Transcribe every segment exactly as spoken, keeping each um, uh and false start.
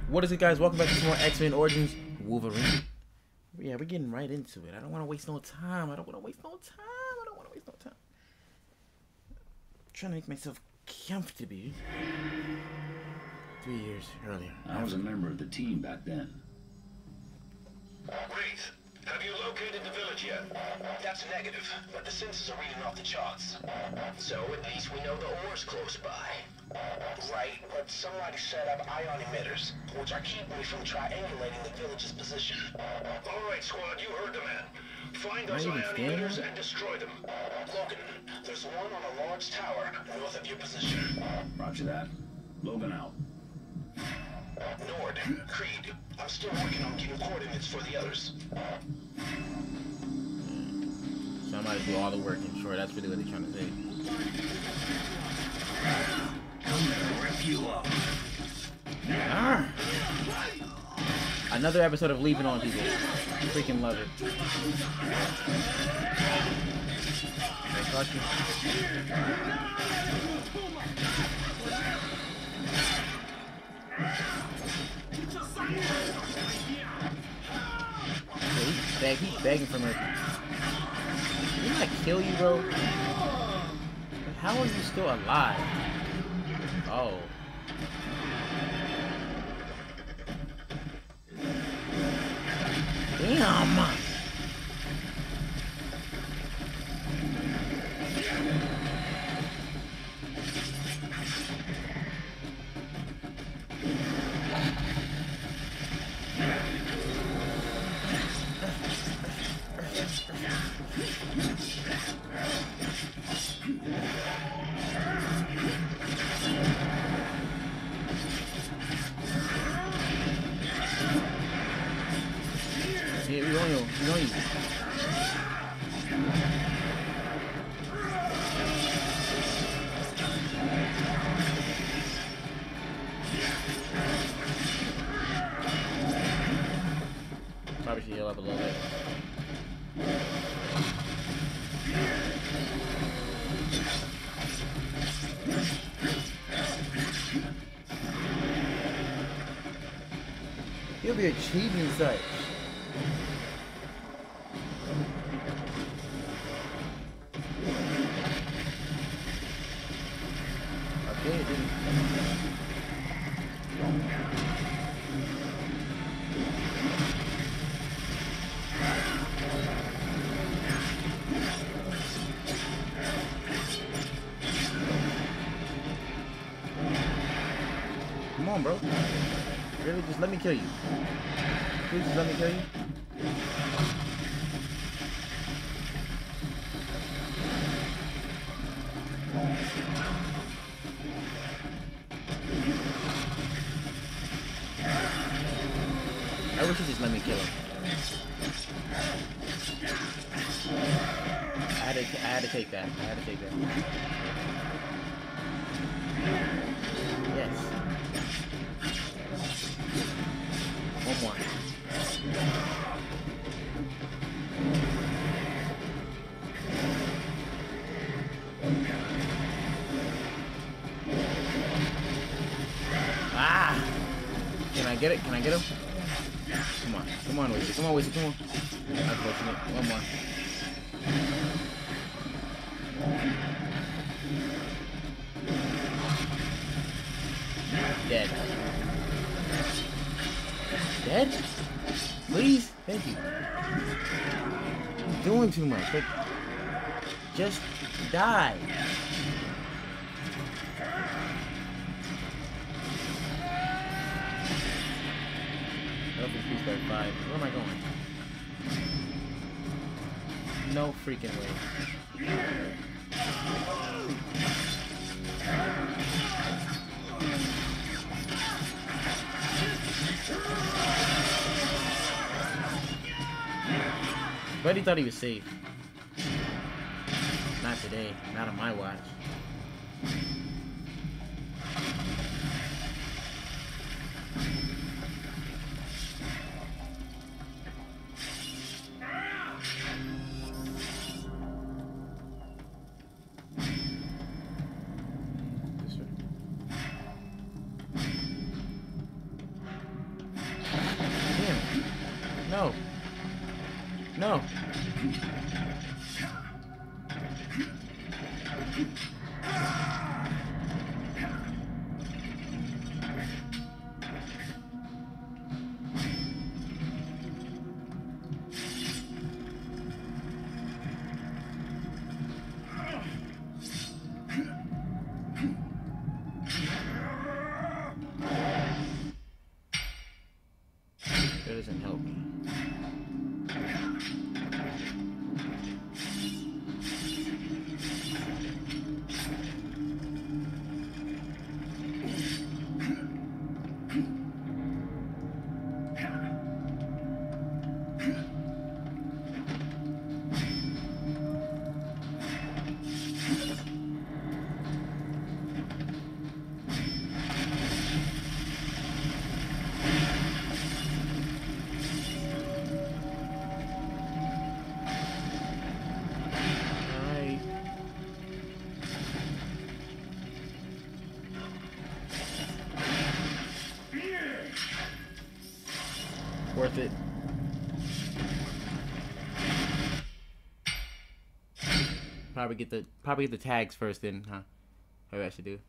What is it, guys? Welcome back to some more X-Men Origins Wolverine. Yeah, we're getting right into it. I don't want to waste no time. I don't want to waste no time. I don't want to waste no time. I'm trying to make myself comfortable. Three years earlier. I was a member of the team back then. Wraith, have you located the village yet? That's negative, but the sensors are reading off the charts. So at least we know the ore's close by. Right, but somebody set up ion emitters, which are keeping me from triangulating the village's position. All right, squad, you heard the man. Find those ion emitters and destroy them. Logan, there's one on a large tower north of your position. Roger that. Logan out. Nord, Creed, I'm still working on getting coordinates for the others. Somebody do all the work, and sure, that's really what they're trying to say. I'm gonna rip you up. Ah. Another episode of Leaving on people. Freaking love it. I caught you. Yeah, he's, beg he's begging for mercy. Didn't I kill you, bro? How are you still alive? Oh. Damn! Yeah, we on you. We on you. Probably should heal up a little bit. You'll be achieving such. Okay, it didn't. Come on, bro. Really, just let me kill you. Please just let me kill you. I wish you just let me kill him. I had to, I had to take that. I had to take that. Yes. One more. Ah! Can I get it? Can I get him? Come on. Come on, Weezy. Come on, Weezy. Come on. Unfortunate. One more. Dead. Dead? Please? Thank you. You're doing too much. Like, just die. Five. Where am I going? No freaking way. Buddy thought he was safe. Not today. Not on my watch. No. No. That doesn't help me. Worth it. Probably get the probably get the tags first, then, huh? Maybe I should do.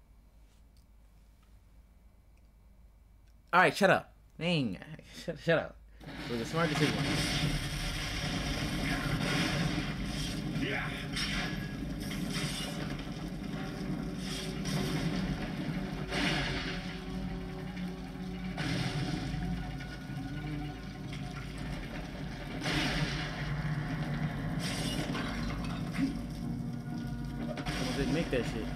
All right, shut up. Dang, shut, shut up. It was a smart decision. Yeah. Didn't make that shit.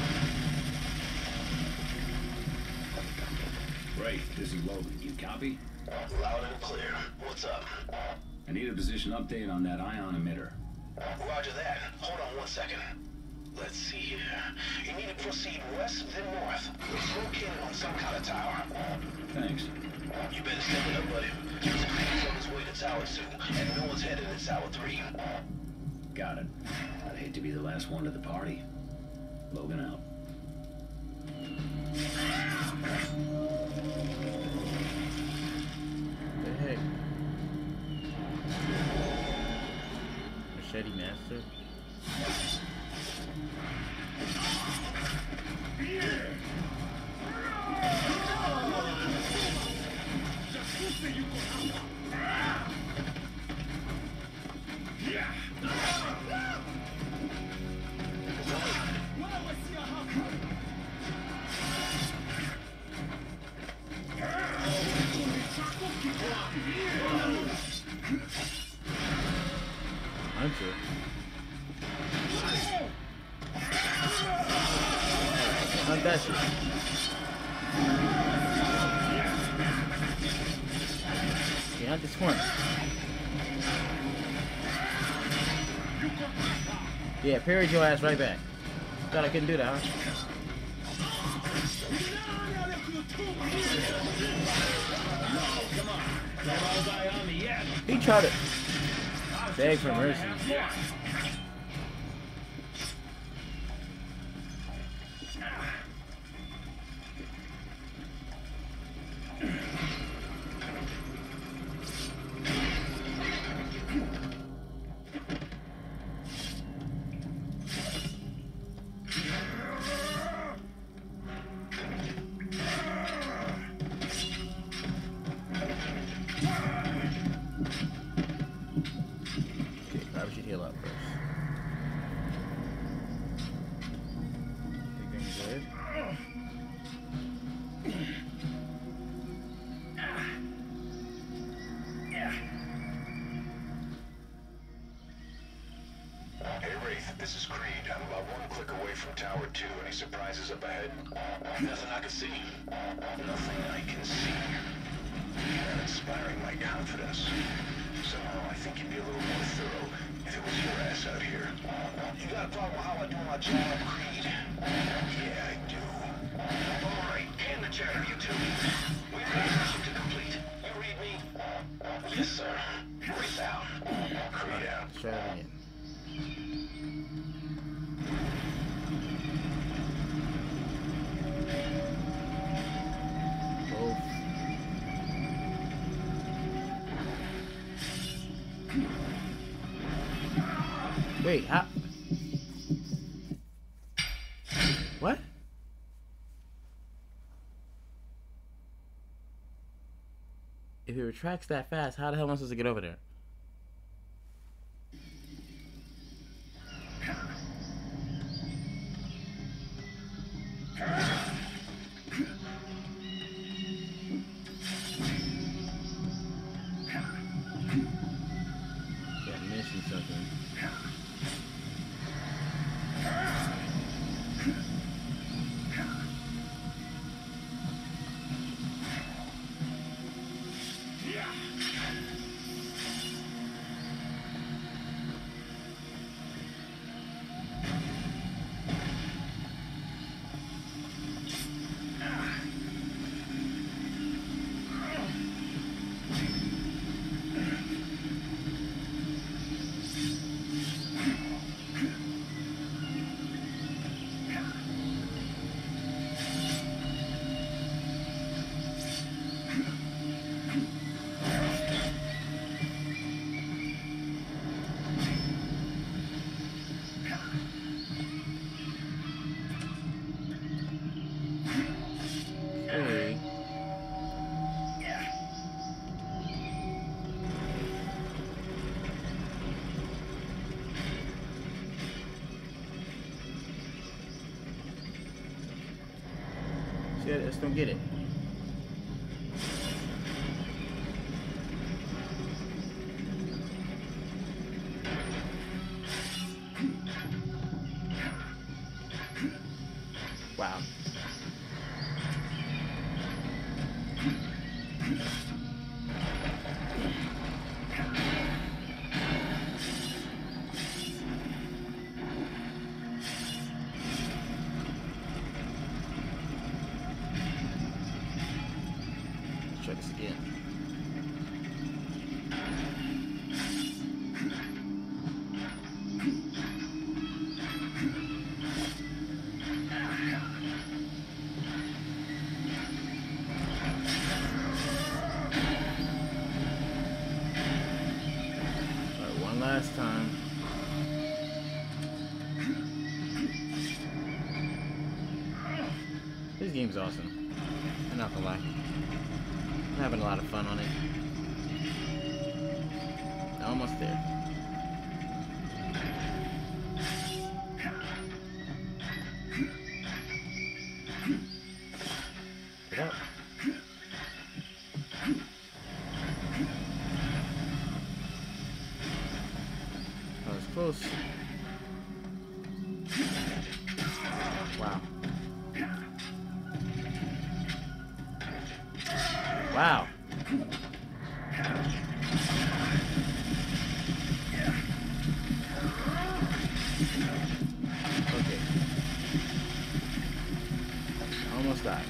Right, this is Logan. You copy? Loud and clear. What's up? I need a position update on that ion emitter. Roger that. Hold on one second. Let's see here. You need to proceed west, then north. It's located on some kind of tower. Thanks. You better step it up, buddy. There's a man on his way to Tower two, and no one's headed to Tower three. Got it. I'd hate to be the last one to the party. Logan out. The heck? Machete Master? Hunter. Hunt that shit. Yeah, hunt this corner. Yeah, parried your ass right back. Thought I couldn't do that, huh? He tried to beg for mercy. Probably should heal up first. Everything's good. Hey, Wraith, this is Creed. I'm about one click away from Tower two. Any surprises up ahead? Nothing I can see. Nothing I can see. You're inspiring my confidence. Somehow I think you'd be a little more thorough if it was your ass out here. You got a problem with how I do my job, Creed? Yeah, I do. All right, can the chatter, you two. We have a mission to complete. You read me? Yes, sir. Wraith out. Creed out. Try it again. Both. Wait, how? What? If it retracts that fast, how the hell am I supposed to get over there? Yeah, missing something. See, I just don't get it. Wow. Let's try this again. Last time. This game's awesome. I'm not gonna lie. I'm having a lot of fun on it. Almost there. Get up. Close. Wow. Wow. Okay. Almost died.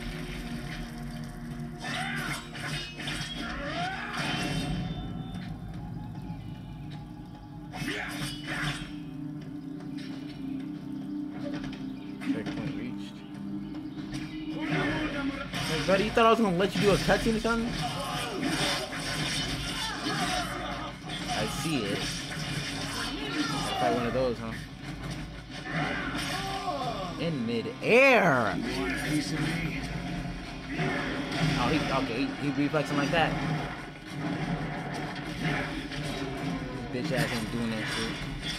Checkpoint reached. Hey, buddy, you thought I was gonna let you do a cutscene or something? I see it. I'll fight one of those, huh? In mid-air! Oh, he, okay, he, he reflexing like that. Bitch ass ain't doing that shit.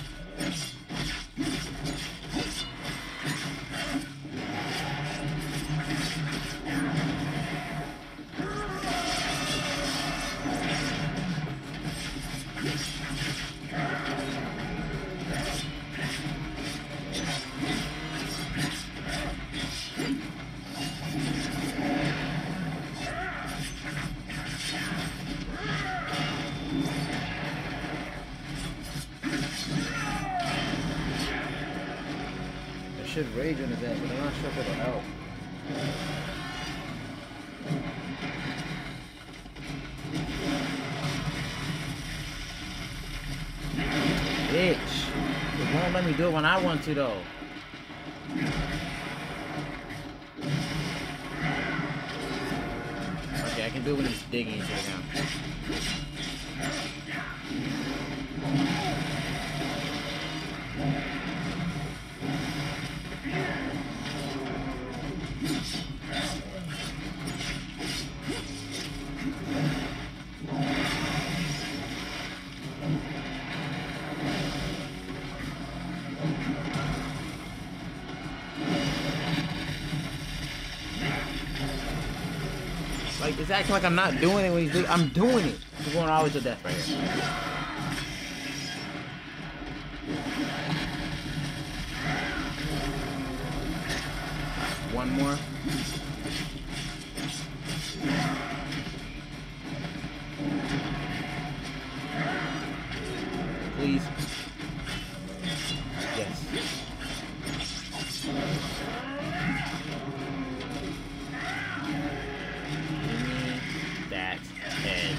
Should rage on his ass, but I'm not sure if it'll help. Bitch! It won't let me do it when I want to, though. Okay, I can do it when he's digging into the ground. He's acting like I'm not doing it when he's doing I'm doing it. He's going all the way to death right here. One more. Please. Yes. Give me that head.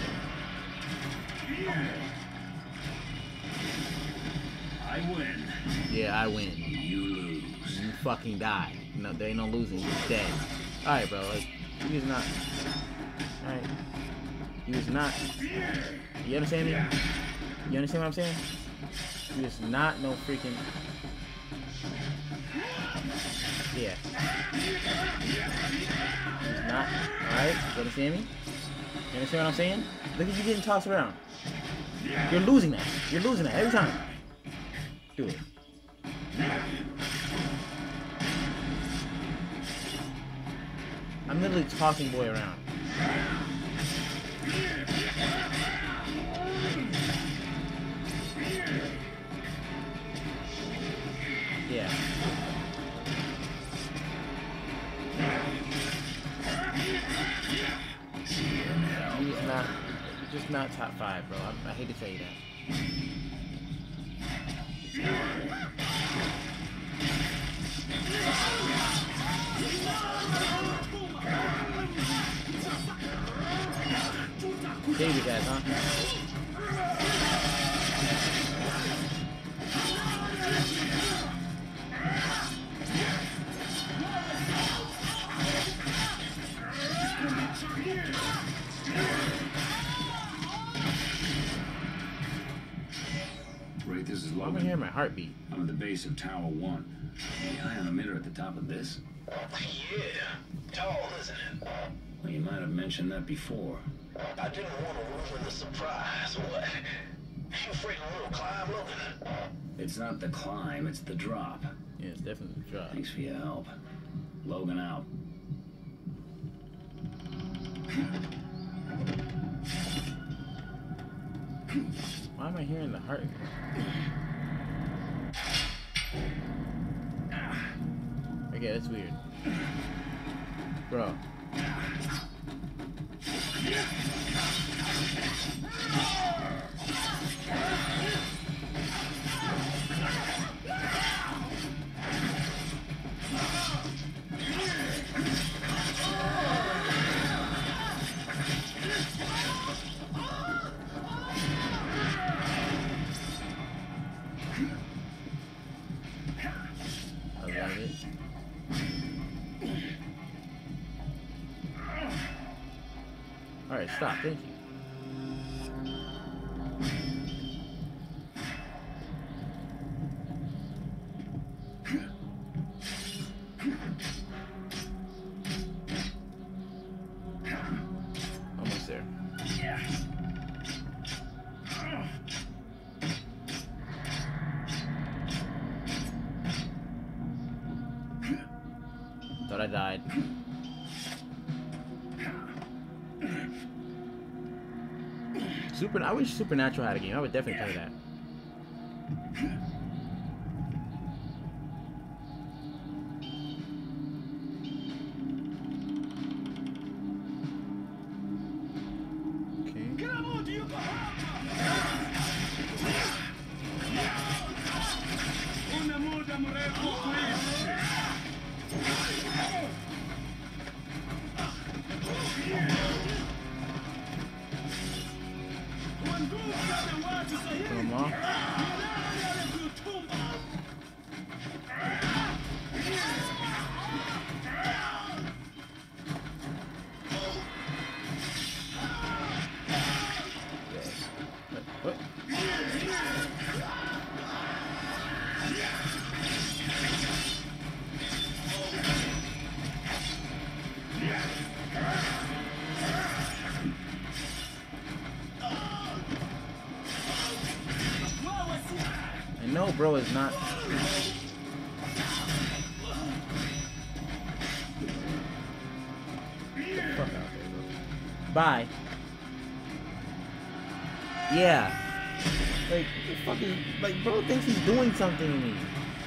I win. Yeah, I win. You lose. You fucking die. No, there ain't no losing. You're dead. Alright, bro. Like, you is not. Alright. You is not. You understand me? You understand what I'm saying? You is not no freaking. Yeah. He's not. Alright? You understand me? You understand what I'm saying? Look at you getting tossed around. You're losing that. You're losing that every time. Do it. I'm literally tossing boy around. Yeah. He's not, he's just not top five, bro. I, I hate to tell you that. Save you guys, huh? Right, this is I'm Logan. gonna hear my heartbeat. I'm at the base of Tower One. The ion emitter at the top of this. Yeah. Tall, isn't it? Well, you might have mentioned that before. I didn't want to ruin the surprise. What? You afraid of a little climb, Logan? It's not the climb, it's the drop. Yeah, it's definitely a drop. Thanks for your help. Logan out. Why am I hearing the heart? Okay, that's weird. Bro. I love it. Alright, stop, thank you. Almost there. Thought I died. Super. I wish Supernatural had a game. I would definitely play that. Okay. Come on. What? I know, bro, is not. Get the fuck out there, bro. Bye. Yeah. Like, the fuck is, like, bro thinks he's doing something to me.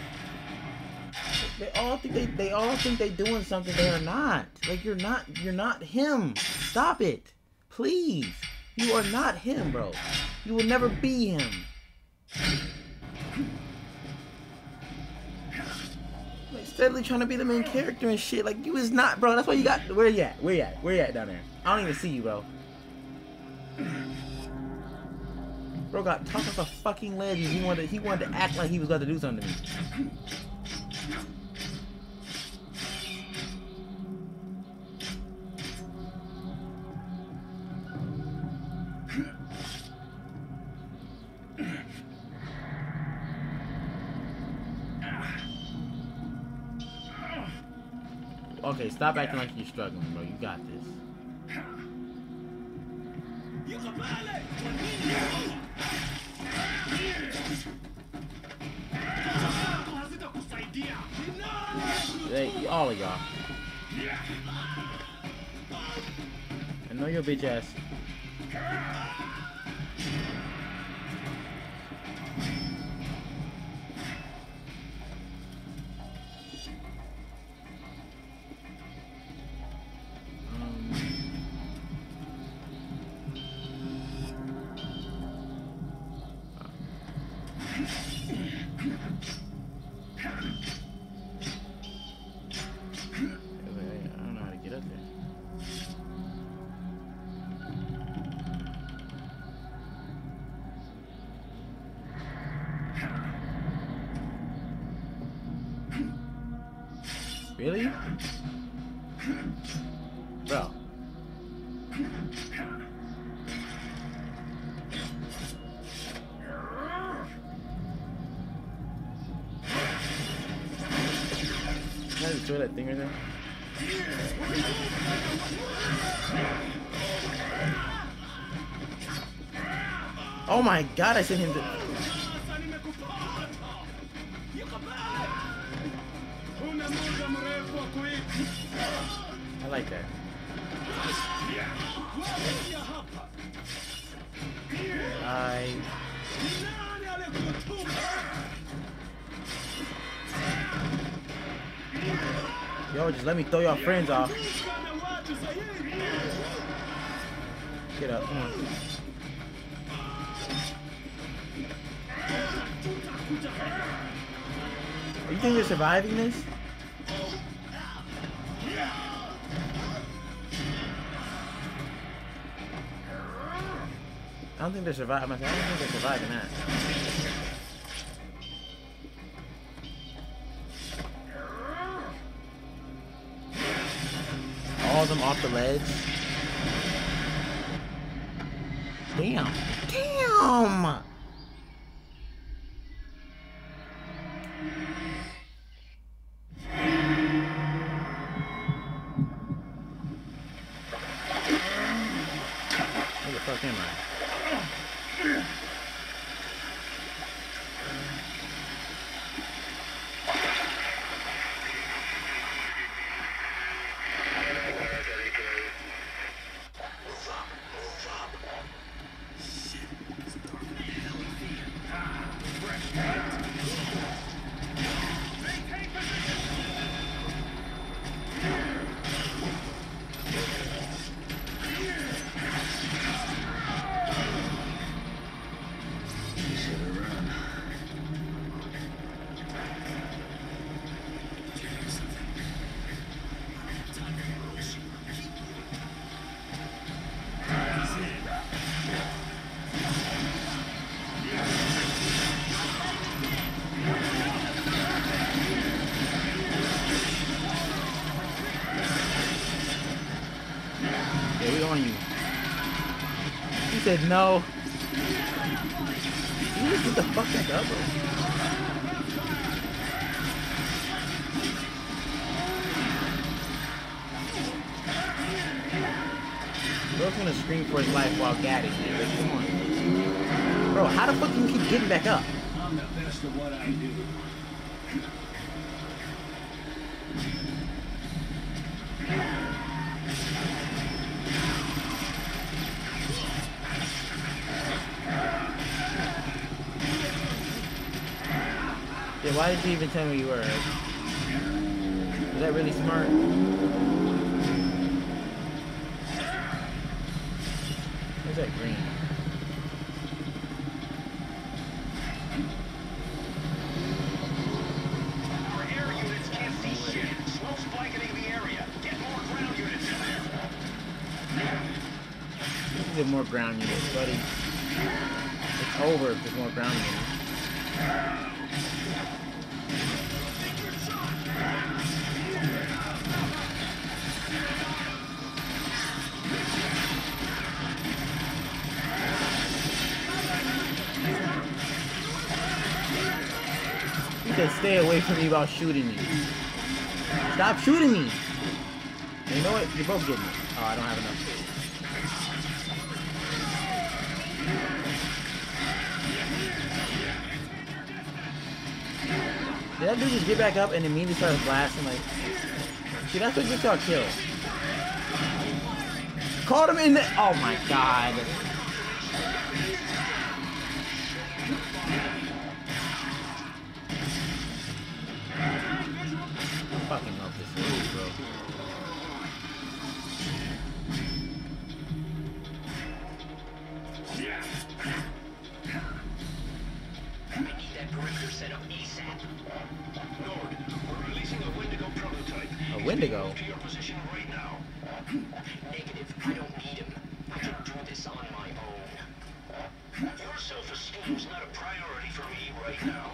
They all think they, they all think they doing something they are not. Like, you're not, you're not him. Stop it. Please. You are not him, bro. You will never be him. Like, steadily trying to be the main character and shit. Like, you is not, bro. That's why you got, where you at? Where you at? Where you at down there? I don't even see you, bro. Bro got tossed off a fucking ledge and he wanted, he wanted to act like he was about to do something to me. Okay, stop acting like you're struggling, bro. You got this. Hey, all of y'all. I know your bitch ass. Really? Bro. Can I destroy that thing right there? Oh my god, I sent him to... I like that. I... Yo, just let me throw your friends off. Get up, come on. You think they're surviving this? I don't think they're surviving. I don't think they're surviving that. All of them off the ledge. Damn. Damn! Where the fuck am I? You. He said no. You just get the fuck back up, bro. Bro's gonna scream for his life while gadding, man. Like, come on. Bro, how the fuck do you keep getting back up? I'm the best at what I do. Yeah, why did you even tell me you were? Was that really smart? Where's that green? Our air units can't see shit. Smoke's blanketing the area. Get more ground units in there. Get more ground units, buddy. It's over if there's more ground units. You can stay away from me while shooting me. Stop shooting me! You know what? You're both getting it. Oh, I don't have enough. Did that dude just get back up and immediately start blasting? Like, see, that's what gets y'all killed. Caught him in the. Oh my god. I fucking love this movie, bro. I need that perimeter set up ASAP. Nord, we're releasing a Wendigo prototype. A Wendigo? To your position right now. Negative. I don't need him. I can do this on my own. Your self-esteem's not a priority for me right now.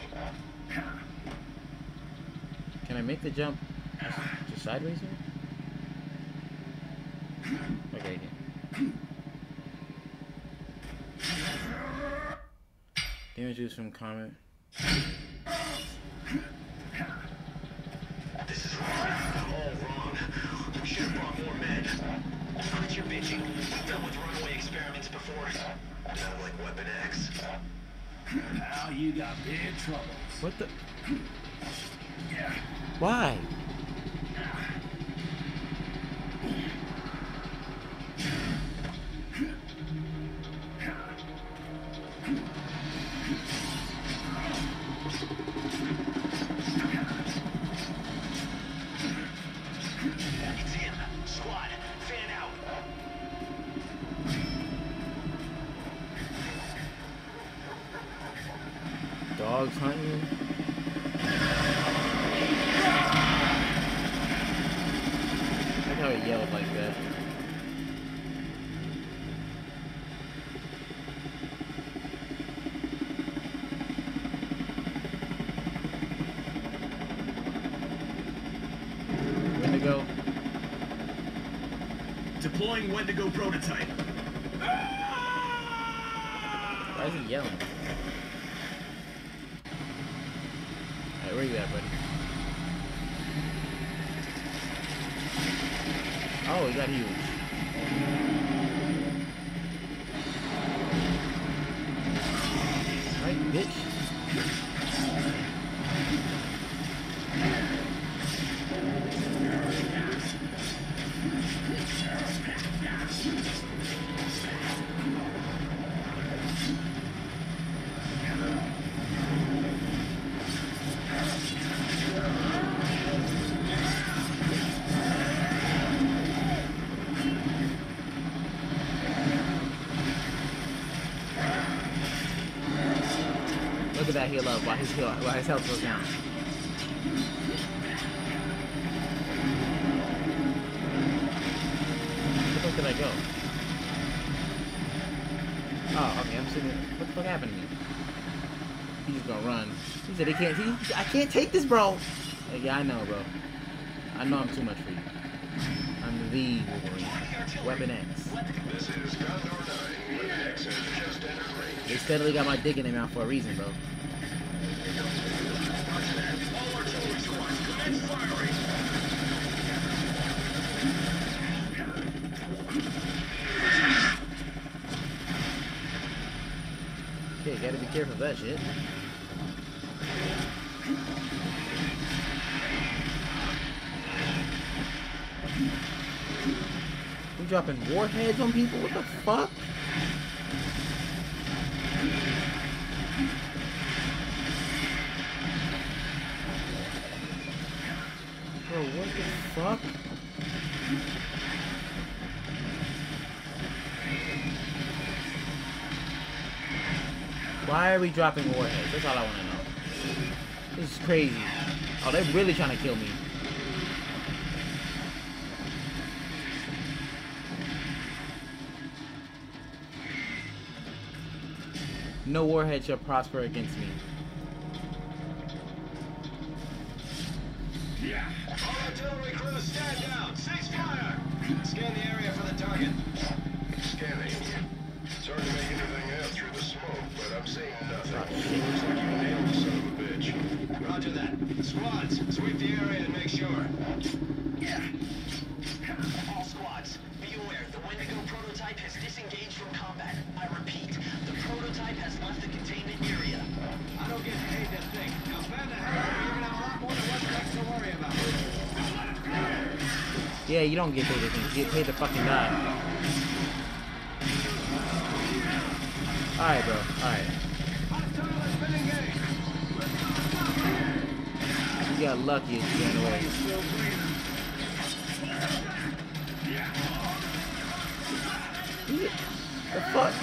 Can I make the jump just sideways here? Okay, yeah. Images from comment. This is wrong. All wrong. We should have brought more men. Quit your bitching. We've dealt with runaway experiments before. Not like Weapon X. Now you got big troubles. What the? Why? It's him. Squad, fan out. Dogs hunting. Look how he yelled like that. Wendigo. Deploying Wendigo prototype. Why is he yelling? Alright, where you at, buddy? Oh, he got huge. Right, bitch. Look at that heal up while his heal while his health goes down. Where the fuck did I go? Oh, okay, I'm sitting there. What the fuck happened to me? He's just gonna run. He said he can't he, I can't take this, bro. Like, yeah, I know, bro. I know I'm too much for you. I'm the Wolverine. Weapon X. This is Condor nine. Weapon X has just entered range. They steadily got my dick in their mouth for a reason, bro. Okay, gotta be careful of that shit. We dropping warheads on people? What the fuck? Why are we dropping warheads? That's all I want to know. This is crazy. Oh, they're really trying to kill me. No warhead shall prosper against me. Yeah. All artillery crews, stand down. Cease fire. Scan the area for the target. Scanning. It's hard to make anything out through the smoke, but I'm seeing nothing. Looks like you nailed the son of a bitch. Roger that. Squads, sweep the area and make sure. Yeah. All squads, be aware the Wendigo prototype has disengaged from combat. I repeat, the prototype has left the containment area. I don't get paid to think. Now fan the hell out, you're gonna have a lot more than one next to worry about. Yeah, you don't get paid to think. You get paid to fucking die. Alright, bro. Alright. You got lucky as you ran away. The fuck?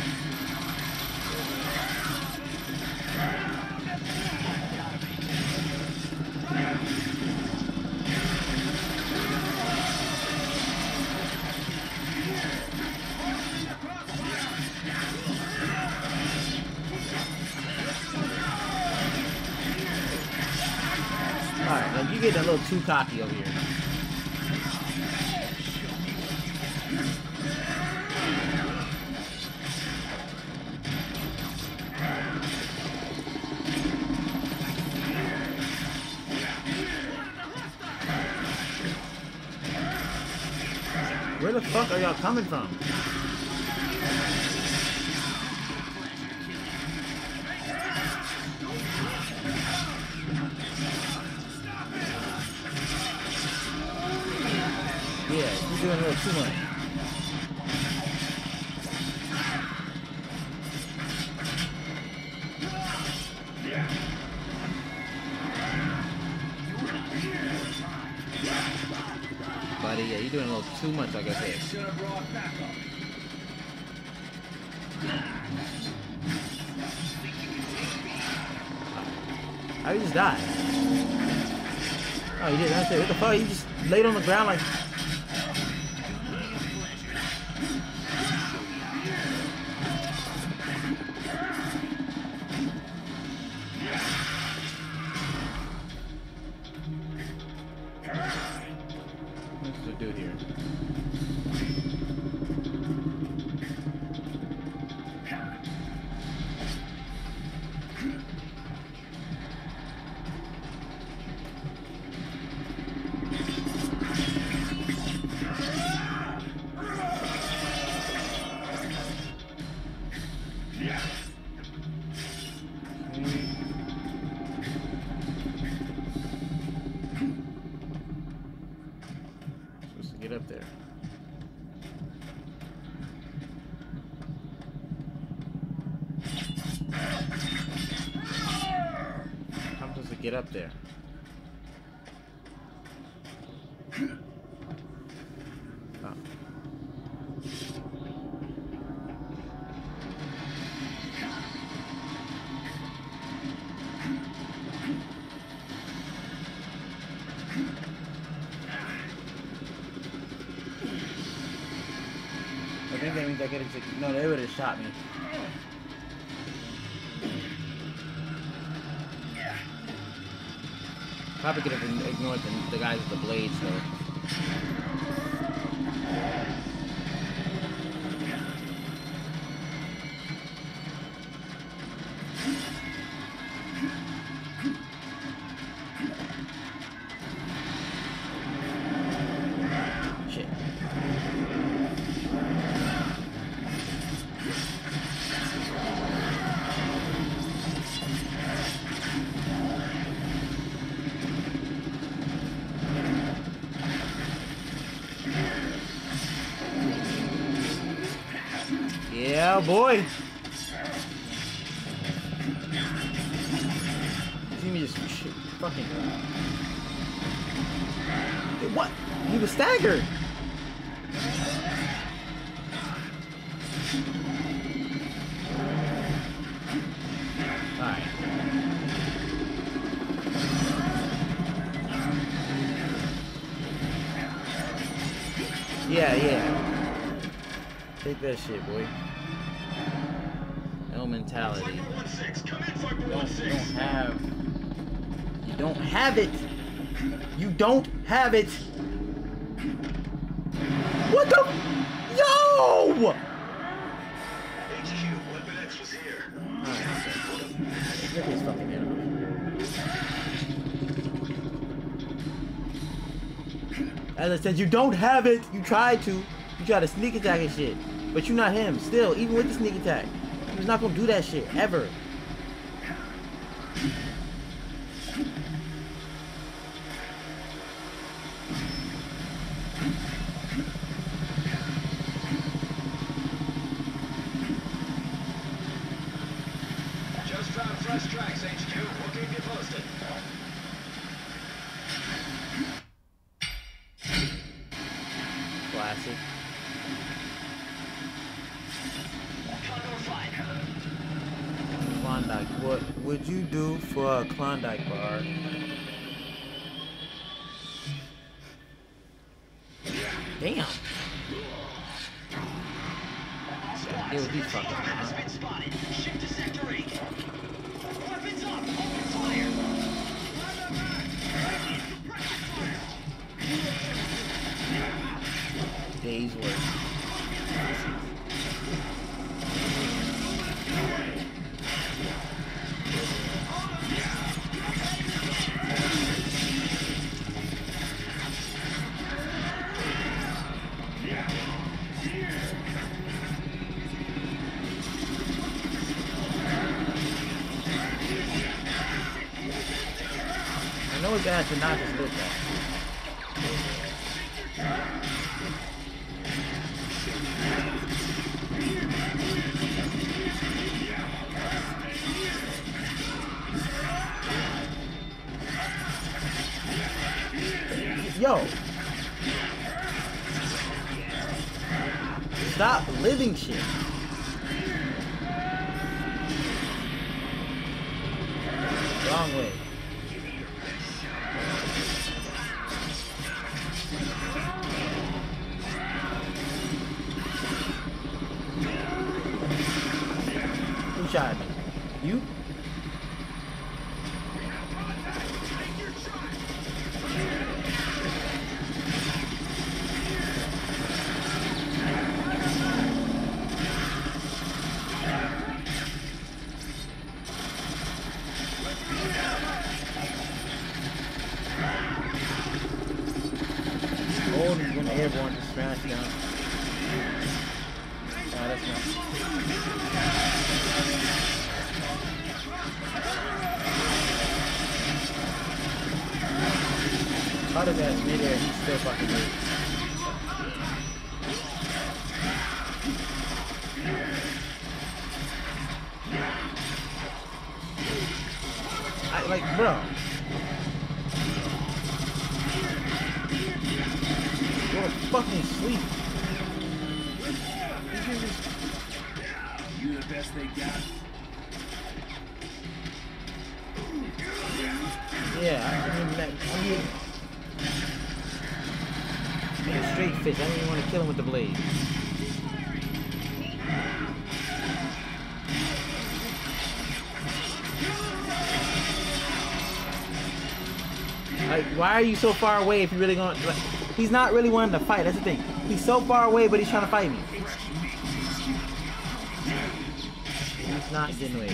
Alright, like you get a little too cocky over here. Where the fuck are y'all coming from? Yeah, you're doing a little too much. Buddy, yeah, you're doing a little too much, like I said. How you just died? Oh, you did. That's it. What the fuck? You just laid on the ground like. What's to do here? Get up there. I'm supposed to get up there. Oh. I think that means I could have. No, they would have shot me. Probably could have ignored the, the guys with the blades, though. Shit. Yeah, boy. See me just shit, fucking. Hey, what? He was staggered. Yeah, yeah. Take that shit, boy. No mentality. You don't, you don't have. You don't have it. You don't have it. What the? Yo! H Q, Weapon X was here. Alright, look at his fucking head off. As I said, you don't have it. You tried to. You tried to sneak attack and shit. But you're not him. Still, even with the sneak attack. He was not gonna do that shit. Ever. Just found fresh tracks, H Q. We'll keep you posted. Classic. Klondike. What would you do for a Klondike bar? Damn. Deal with these fuckers, huh? Spotted. Shift to sector eight. Weapons up. Open fire. Days work. I know it's bad to not just look at. Yo! Stop living shit. Wrong way. Who shot at me? You? Oh, he's gonna airborne to smash down. Nah, that's not. Part of that's midair, he's still fucking weak. I like, bro. Go to fucking sleep. You the best they got? Yeah, I mean, that, I mean, a straight fish. I didn't even want to kill him with the blade. Like, why are you so far away if you really gonna, like, he's not really wanting to fight, that's the thing. He's so far away, but he's trying to fight me. He's not getting away, bro.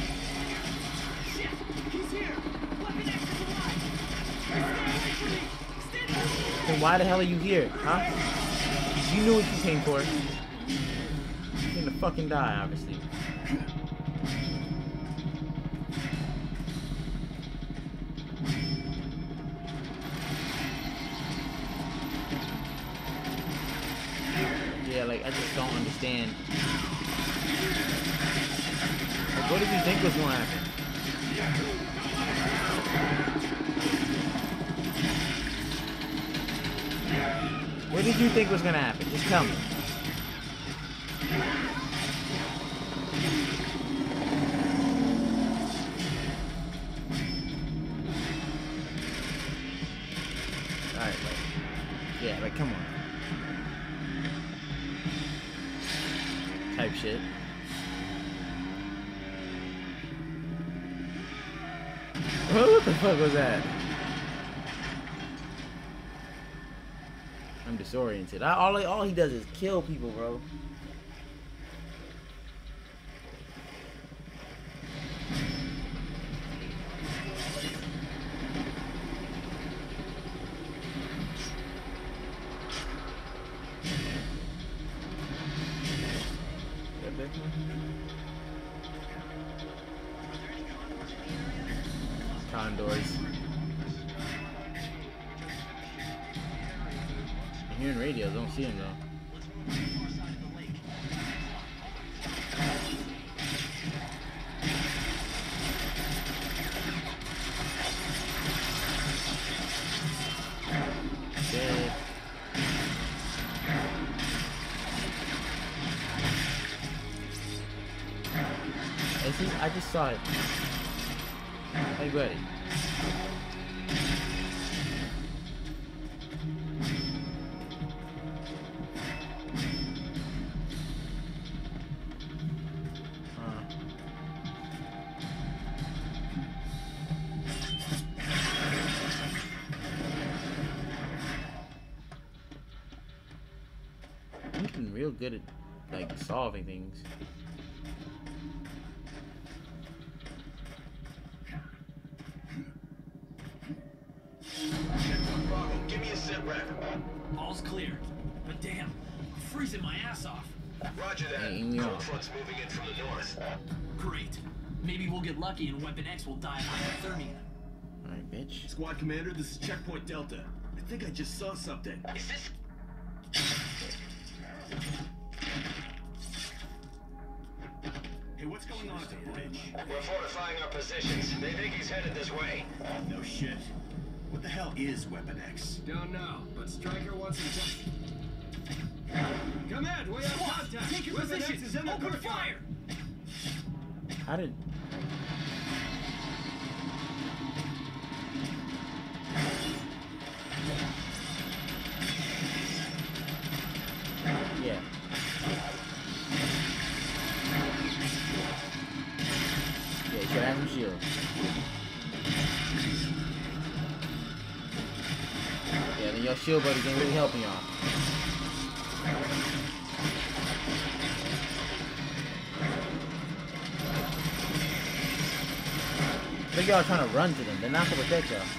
Then why the hell are you here, huh? You knew what you came for. You're gonna fucking die, obviously. Yeah, like, I just don't understand. Like, what did you think was gonna happen? What did you think was gonna happen? Just tell me. Alright, like, yeah, like, come on. shit. What the fuck was that? I'm disoriented. I, all, all he does is kill people, bro. Condors. I'm hearing radios, don't see them though. Dead. Is he, I just saw it. Hey, buddy. Huh. He's been real good at, like, solving things. All's clear. But damn, I'm freezing my ass off. Roger that. Hey, yeah. Cold front's moving in from the north. Great. Maybe we'll get lucky and Weapon X will die of hypothermia. Alright, bitch. Squad Commander, this is Checkpoint Delta. I think I just saw something. Is this... Hey, what's going on at the bridge? We're fortifying our positions. They think he's headed this way. No shit. What the hell is Weapon X? Don't know, but Stryker wants him to... Command, we have contact! Take your Weapon X position! is in the Open courtyard. fire! How did... Yeah. Yeah, you should have some shield. Yeah, then your shield buddies ain't really helping y'all. I think y'all are trying to run to them. They're not gonna protect y'all.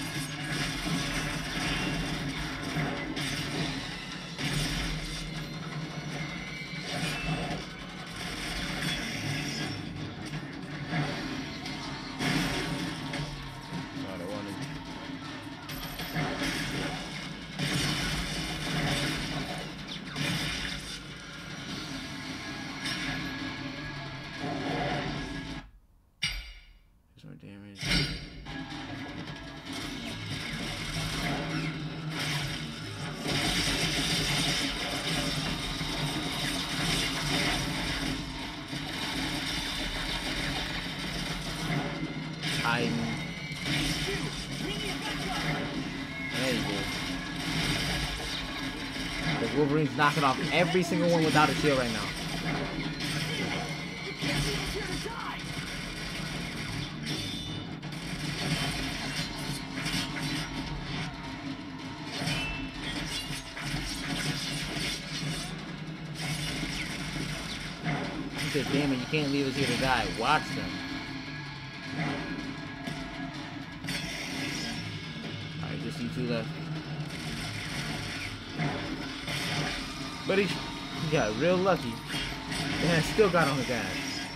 Hiding. There you go. Because Wolverine's knocking off every single one without a shield right now. He said, damn it, you can't leave us here to die. Watch them. Alright, just you two left. But he, he got real lucky. And still got on his ass.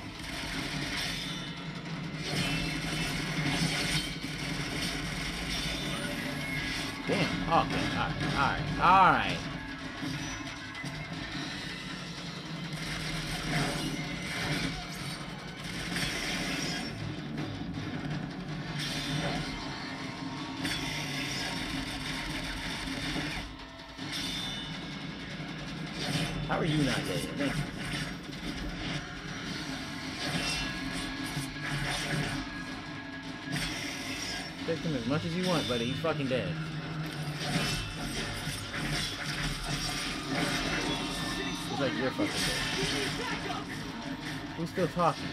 Damn. Okay. Alright. Alright. Alright. How are you not dead? Thank you. Take him as much as you want, buddy. He's fucking dead. There's like you're fucking dead. Who's still talking?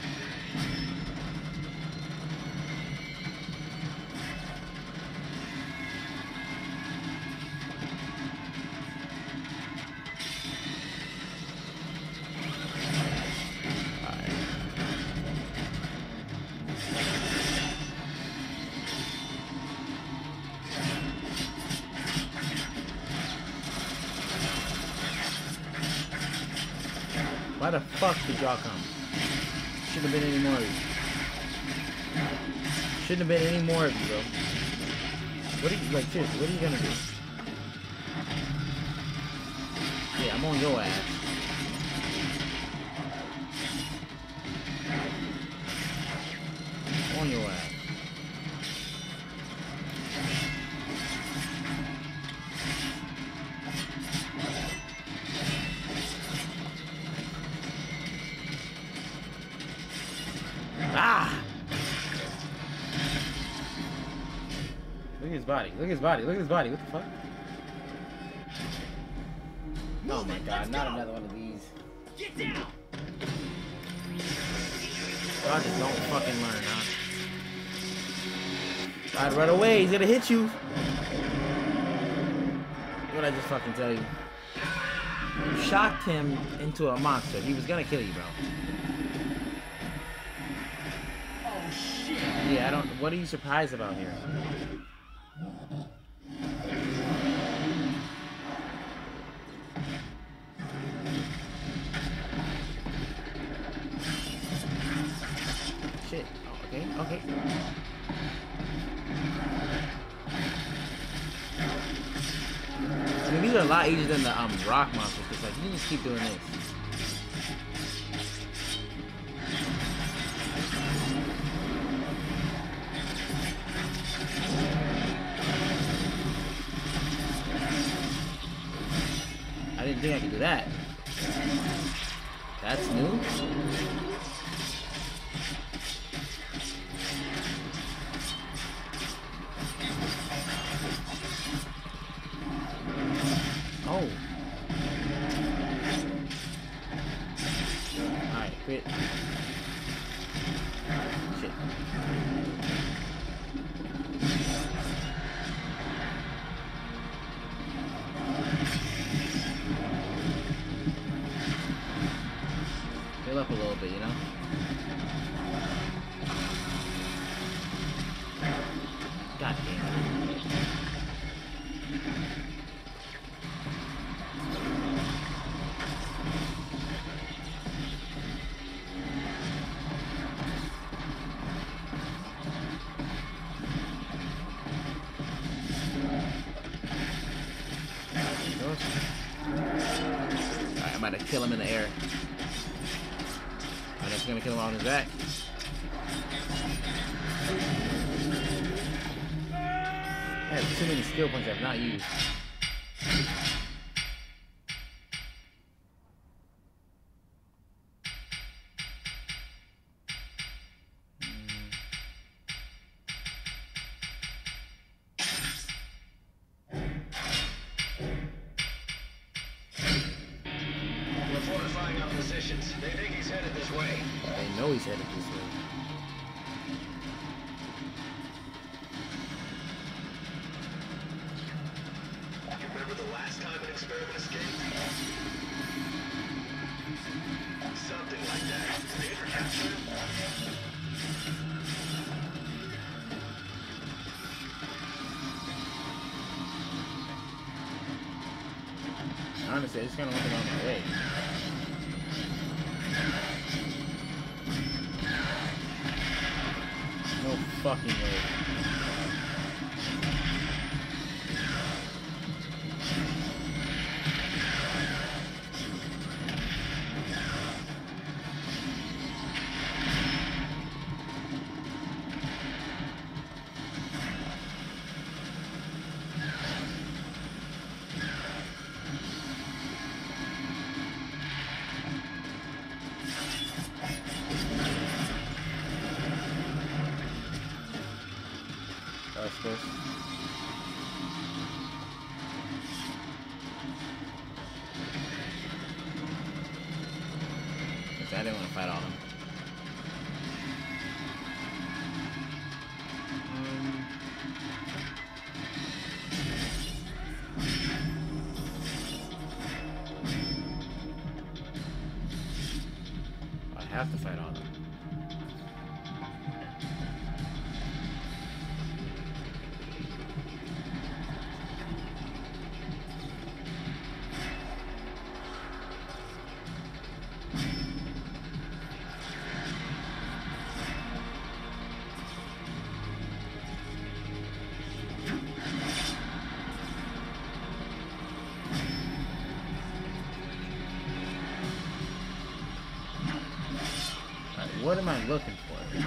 Why the fuck did y'all come? Shouldn't have been any more of you. Shouldn't have been any more of you, bro. What are you, like, seriously, what are you gonna do? Yeah, I'm on your ass. On your ass. Ah! Look at his body. Look at his body. Look at his body. What the fuck? Oh my god, not another one of these. Get down! God, just don't fucking learn, huh? I'd run away. He's gonna hit you. What'd I just fucking tell you? You shocked him into a monster. He was gonna kill you, bro. Oh shit! Yeah, I don't. What are you surprised about here? Shit. Oh, okay, okay. I mean, these are a lot easier than the um rock monsters, because like you can just keep doing this. I didn't think I could do that. That's new. Oh. Alright, quit. Shit. Fill up a little bit, you know? God damn it. Alright, I'm about to kill him in the air. I'm just gonna kill him on his back. I have too many skill points I've not used. We're fortifying our positions. They think he's headed this way. They know he's headed this way. You remember the last time an experiment escaped? Something like that. Did they ever capture him? Honestly, I just kind of want them out of my way. No fucking way. I suppose. on him. Um, I have to fight all of them. What am I looking for?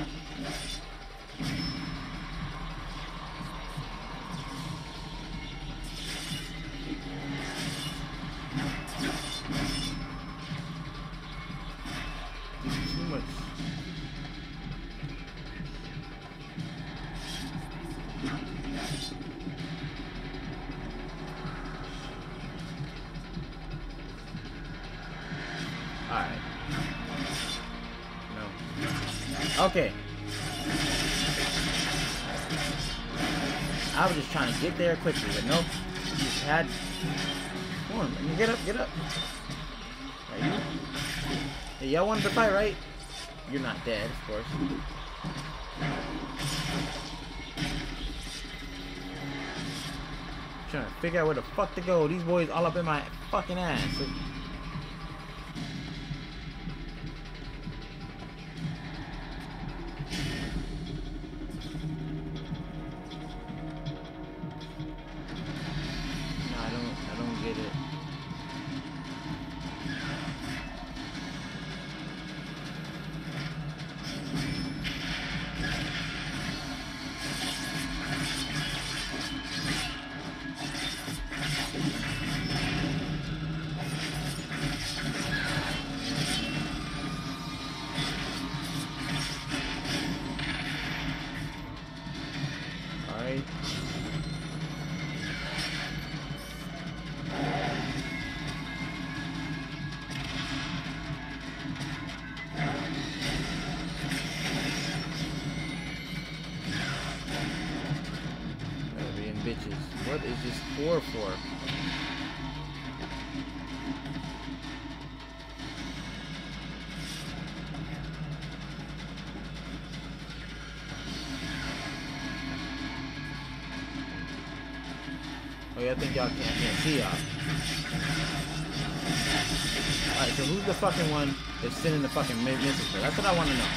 Too much. All right. Okay. I was just trying to get there quickly, but nope. You just had. Come on, man. Get up, get up. Are you? Hey, y'all wanted to fight, right? You're not dead, of course. Trying to figure out where the fuck to go. These boys all up in my fucking ass. Bitches. What is this for for? Oh yeah, I think y'all can't, can't see y'all. Alright, so who's the fucking one that's sending the fucking missiles for? That's what I want to know.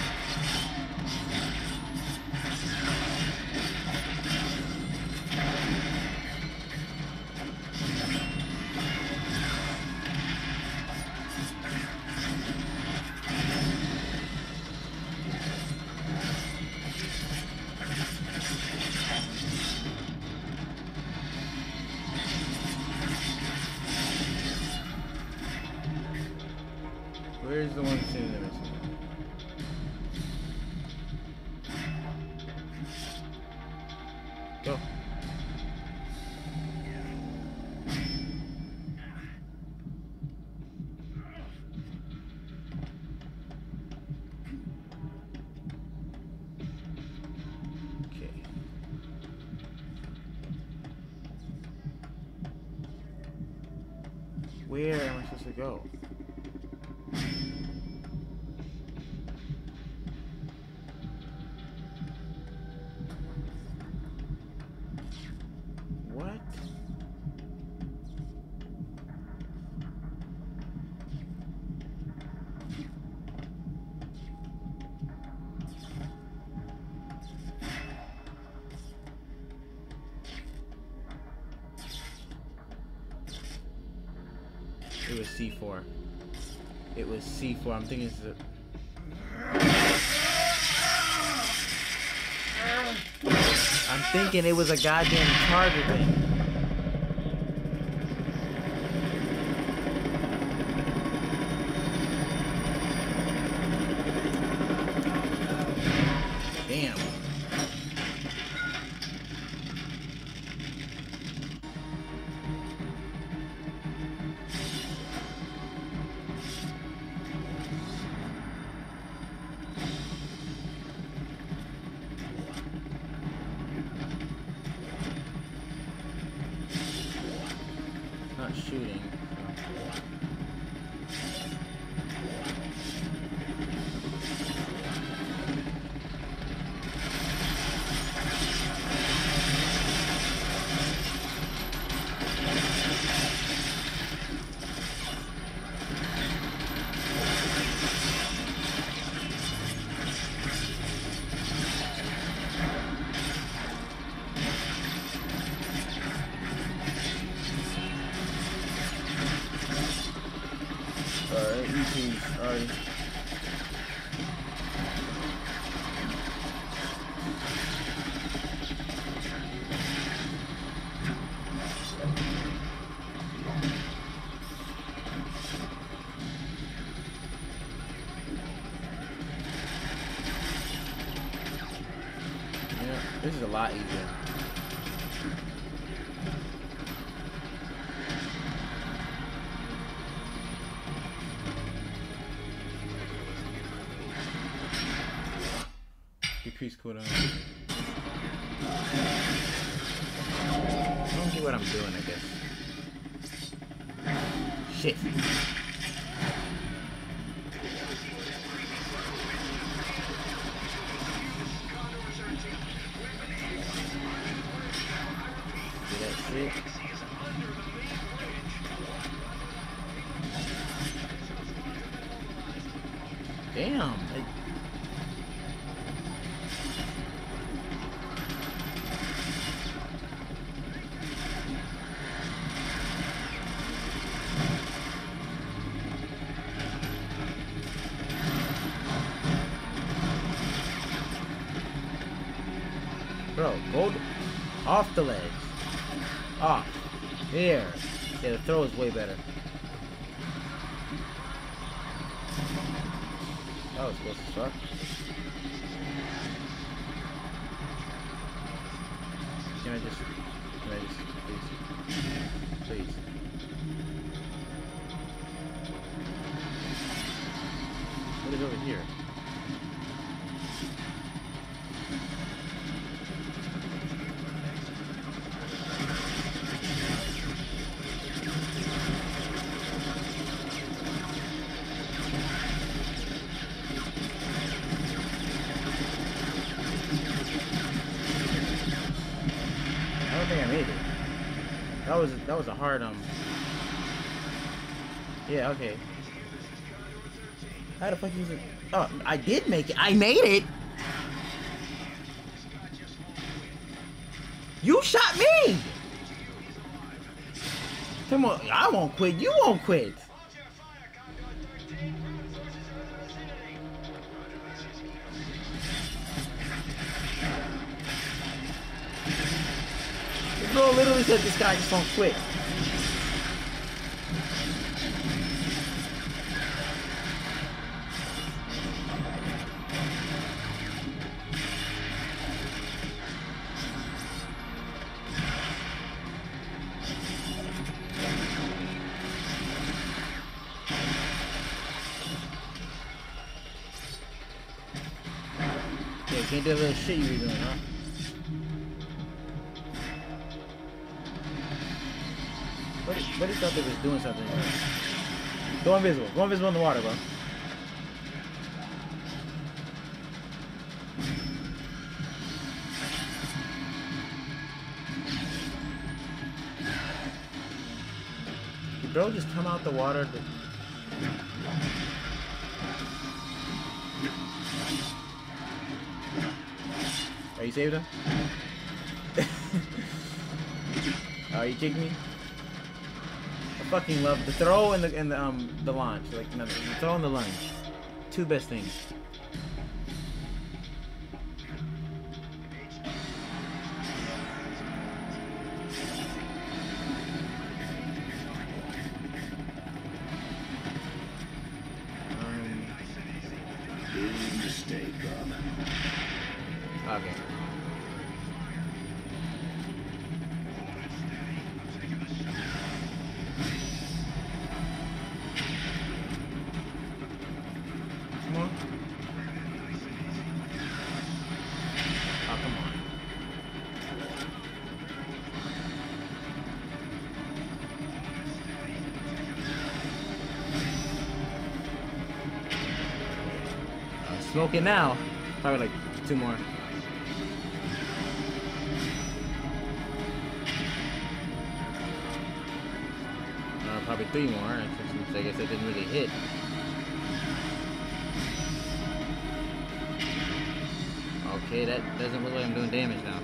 Where's the one sitting there? Go. Okay. Where am I supposed to go? It was C four. It was C four. I'm thinking it's a... I'm thinking it was a goddamn charger thing. Damn. party. Yeah, this is a lot easier. Decrease cooldown. I don't see what I'm doing, I guess. Shit. See that shit? Damn. It Bro, go off the ledge. Off. Here. Yeah, the throw is way better. That was supposed to suck. Can I just... Can I just... Please. Please. What is over here? I don't think I made it. That was that was a hard um. Yeah, okay. How the fuck is it? Oh, I did make it. I made it. You shot me. Come on, I won't quit. You won't quit. The girl literally said this guy just won't quit. Yeah, can't do that little shit you be doing, huh? What, what he thought they was doing something? Go invisible. Go invisible in the water, bro. Did bro just come out the water? To... Are you saved him? Are you kicking me? I fucking love the throw and the and the um the launch. Like no, the throw and the lunge. Two best things. Um, Big mistake, Bob. okay. Come on. Oh, come on. Uh, smoking now. Probably like two more. Uh, probably three more. Since I guess it didn't really hit. Okay, that doesn't look like I'm doing damage now.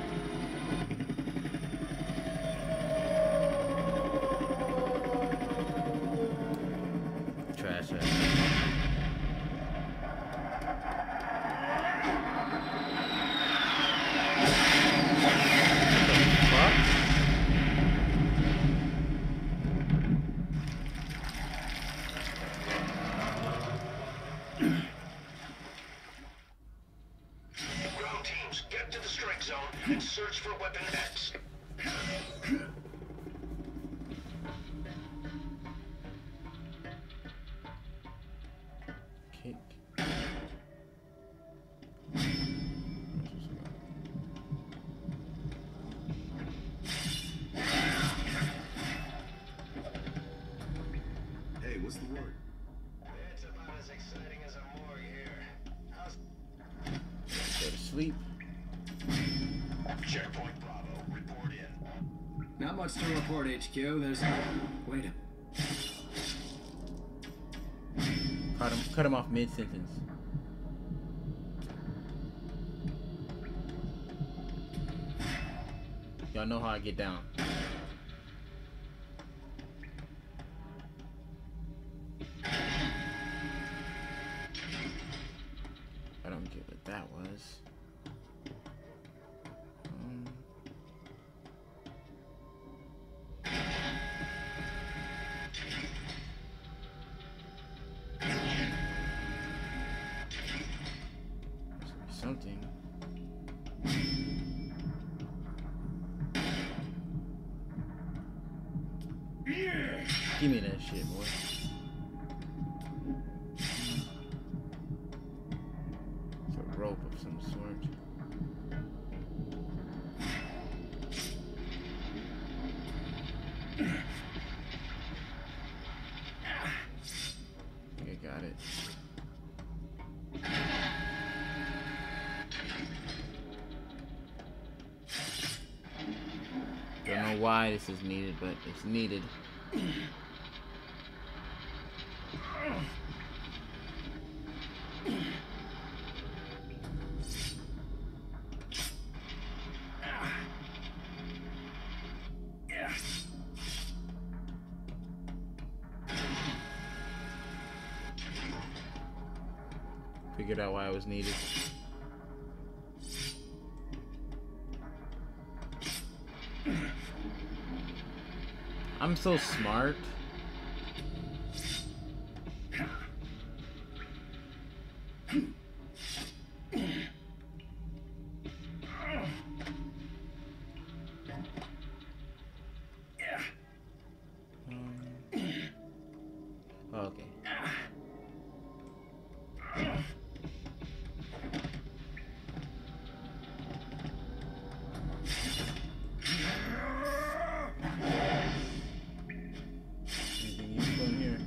Trash, trash. and search for Weapon X. Kick. Hey, what's the word? It's about as exciting as a morgue here. How's Go to sleep. Checkpoint Bravo? Report in. Not much to report, H Q. There's... Wait a... Cut him, cut him off mid-sentence. Y'all know how I get down. I don't get what that was. Um, Must be something. Give me that shit, boy. It's a rope of some sort. I think I got it. Don't know why this is needed, but it's needed. Figured out why it was needed. I'm so smart. Um, okay. Anything useful in here?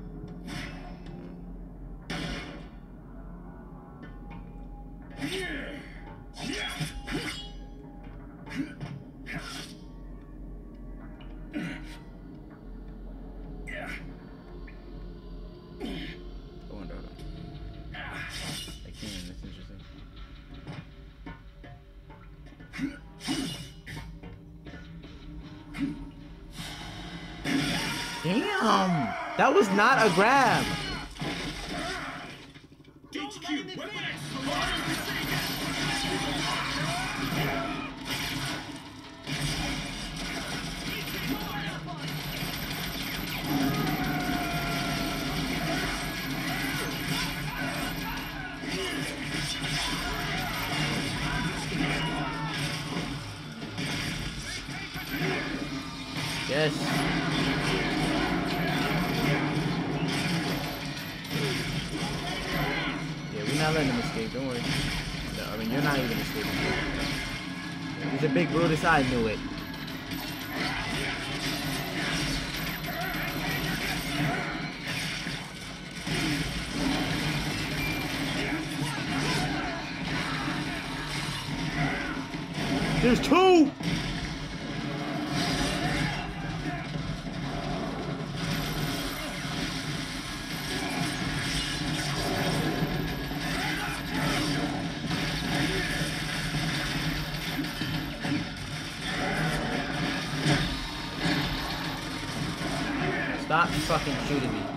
I wonder. I can. That's interesting. Damn! That was not a grab! H Q, Weapon X! Yes. Yeah, we're not letting him escape, don't worry. No, I mean, you're not even escaping. He's a big Brutus, I knew it. There's two! Stop fucking shooting me.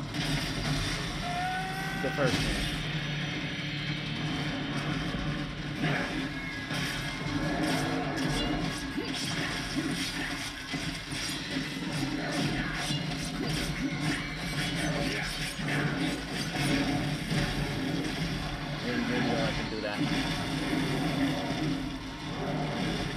The first man. Maybe, maybe I can do that.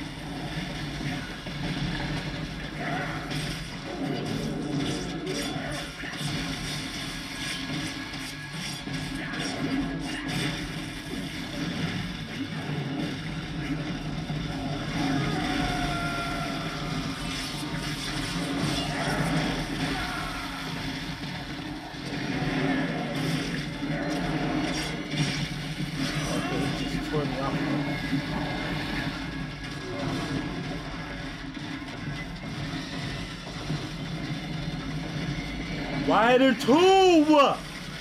Why are there two? Fuck.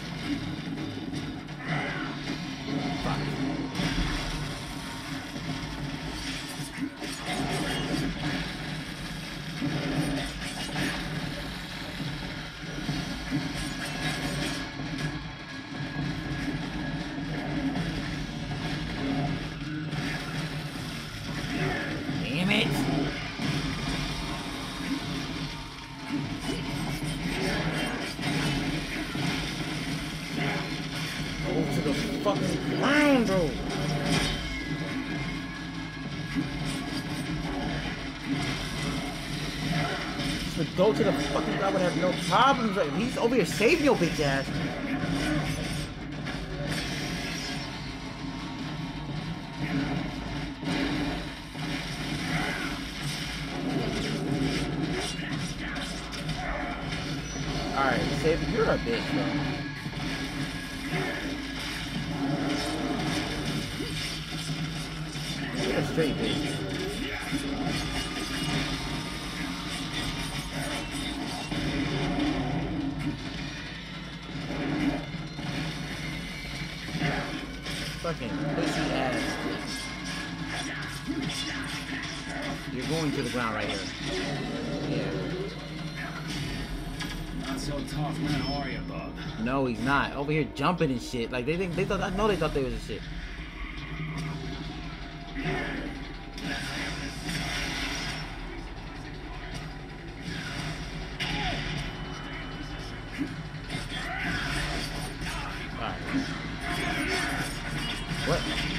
Damn it. Go to the fucking ground, bro. Just go to the fucking ground, I would have no problems. Like, he's over here saving your bitch ass. Alright, save you're a bitch, bro. You're a straight bitch. Fucking pussy ass. You're going to the ground right here. Yeah. Not so tough, man. How are you, bub? No, he's not. Over here jumping and shit. Like they think they thought I know they thought they was a shit. Alright. What?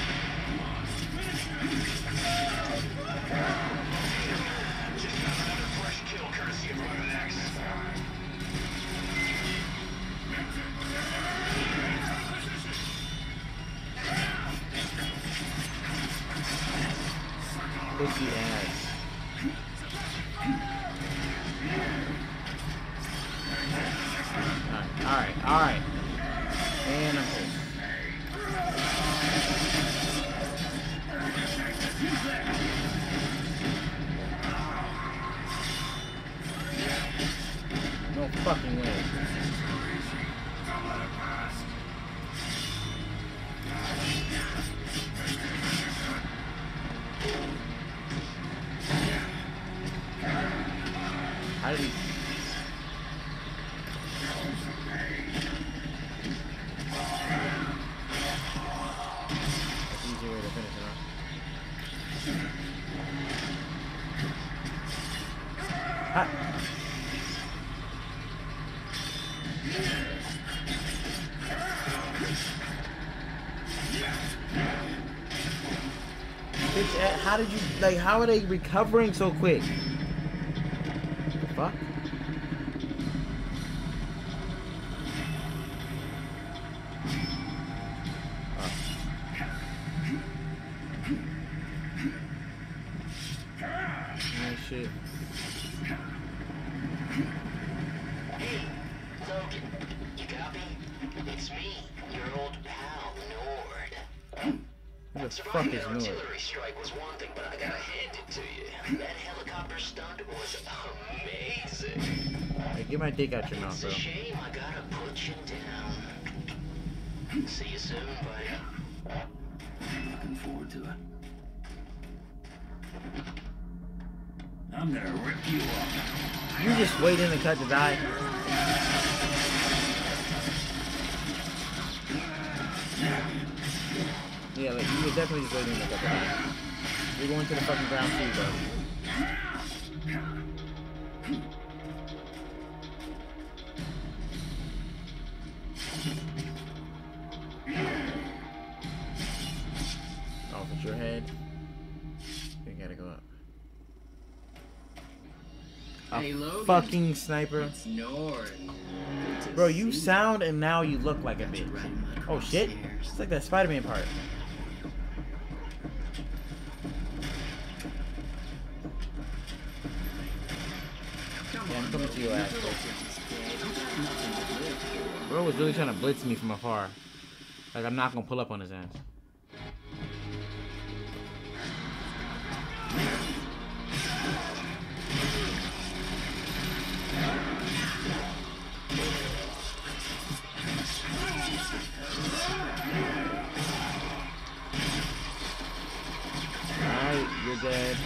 Pussy ass. Alright, alright, alright. And I'm close. No fucking way. How did he? That's an easy way to finish it off. Ah. Bitch, how did you, like, how are they recovering so quick? The fuck? Oh. Oh shit. Hey, Logan, you copy? It's me, your old pal, Nord. Who the fuck Surviving is an Nord? artillery strike was one thing, but I gotta hand it to you. That helicopter stunt was amazing. Hey, get my dick out your mouth, It's bro. a shame I gotta put you down. See you soon, buddy. Looking forward to it. I'm gonna rip you up. You just wait in the cut to die. Yeah, like you were definitely just waiting in the cut to die. You're going to the fucking ground too, bro. Off with your head. You gotta go up. A Hey, Logan. fucking sniper. It's Nord. Good to Bro, you see sound and now you look like a Got you bitch. riding my Oh shit. crosshairs. It's like that Spider-Man part. Come Yeah, I'm on, coming to your ass, Logan. bro. You got nothing to live for. Bro was really trying to blitz me from afar. Like I'm not gonna pull up on his ass. dead.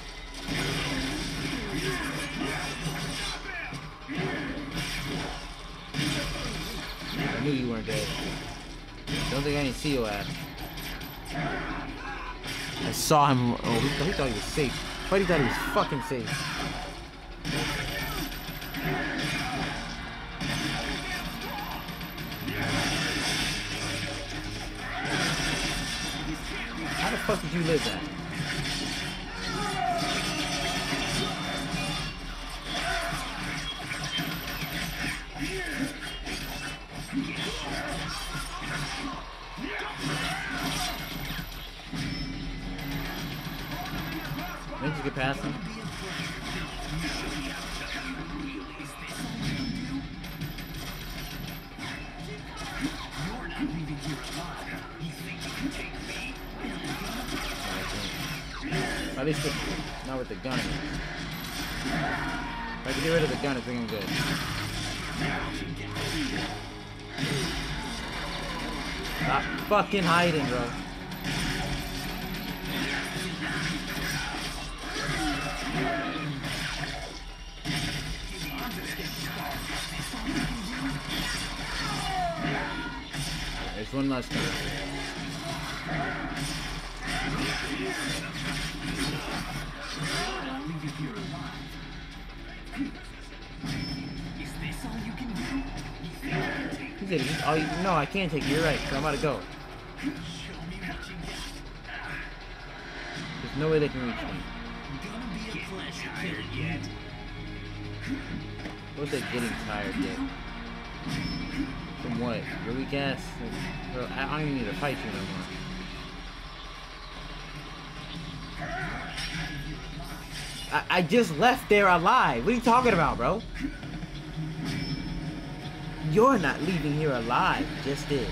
I knew you weren't dead. Don't think I didn't see your ass. I saw him. Oh, he, he thought he was safe. But he thought he was fucking safe. How the fuck did you live that? Didn't you get past him? At least with, not with the gun. If I can get rid of the gun, it's looking good. Stop fucking hiding, bro. There's one last guy. He said, oh, you, no, I can't take you. You're right, so I'm about to go. There's no way they can reach me. What's that getting tired yet? From what? Your weak ass? Bro, I don't even need to fight you no more. I, I just left there alive. What are you talking about, bro? You're not leaving here alive. Just did.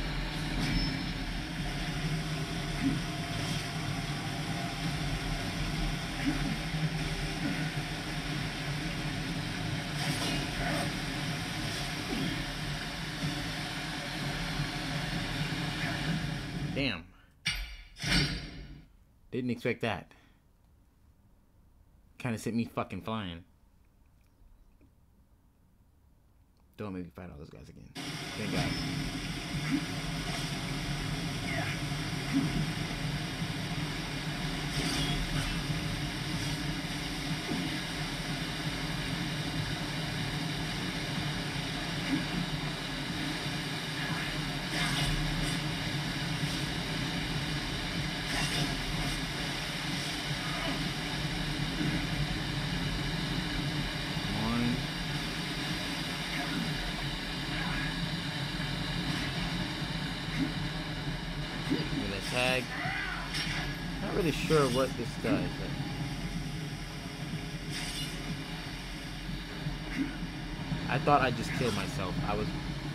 Damn. Didn't expect that. Kind of sent me fucking flying. Don't make me fight all those guys again. Thank God. Tag. Not really sure what this does. I thought I just killed myself. I was.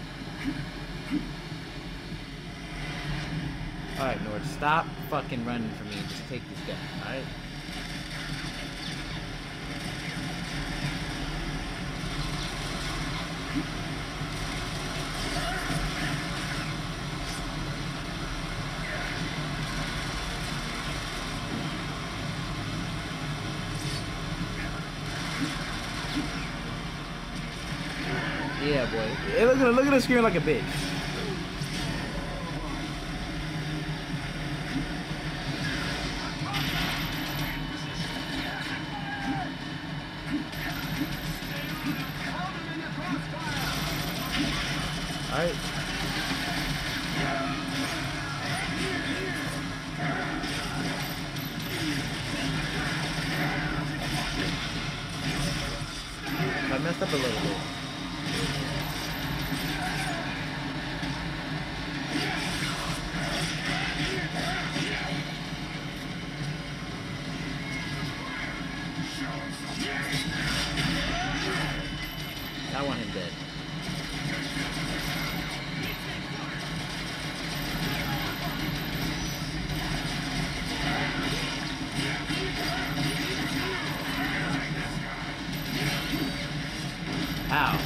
Alright, Nord, stop fucking running from me and just take this guy, alright? Yeah, boy. Hey, look at look at her screaming like a bitch. All right. I messed up a little bit. I want him dead. Ow.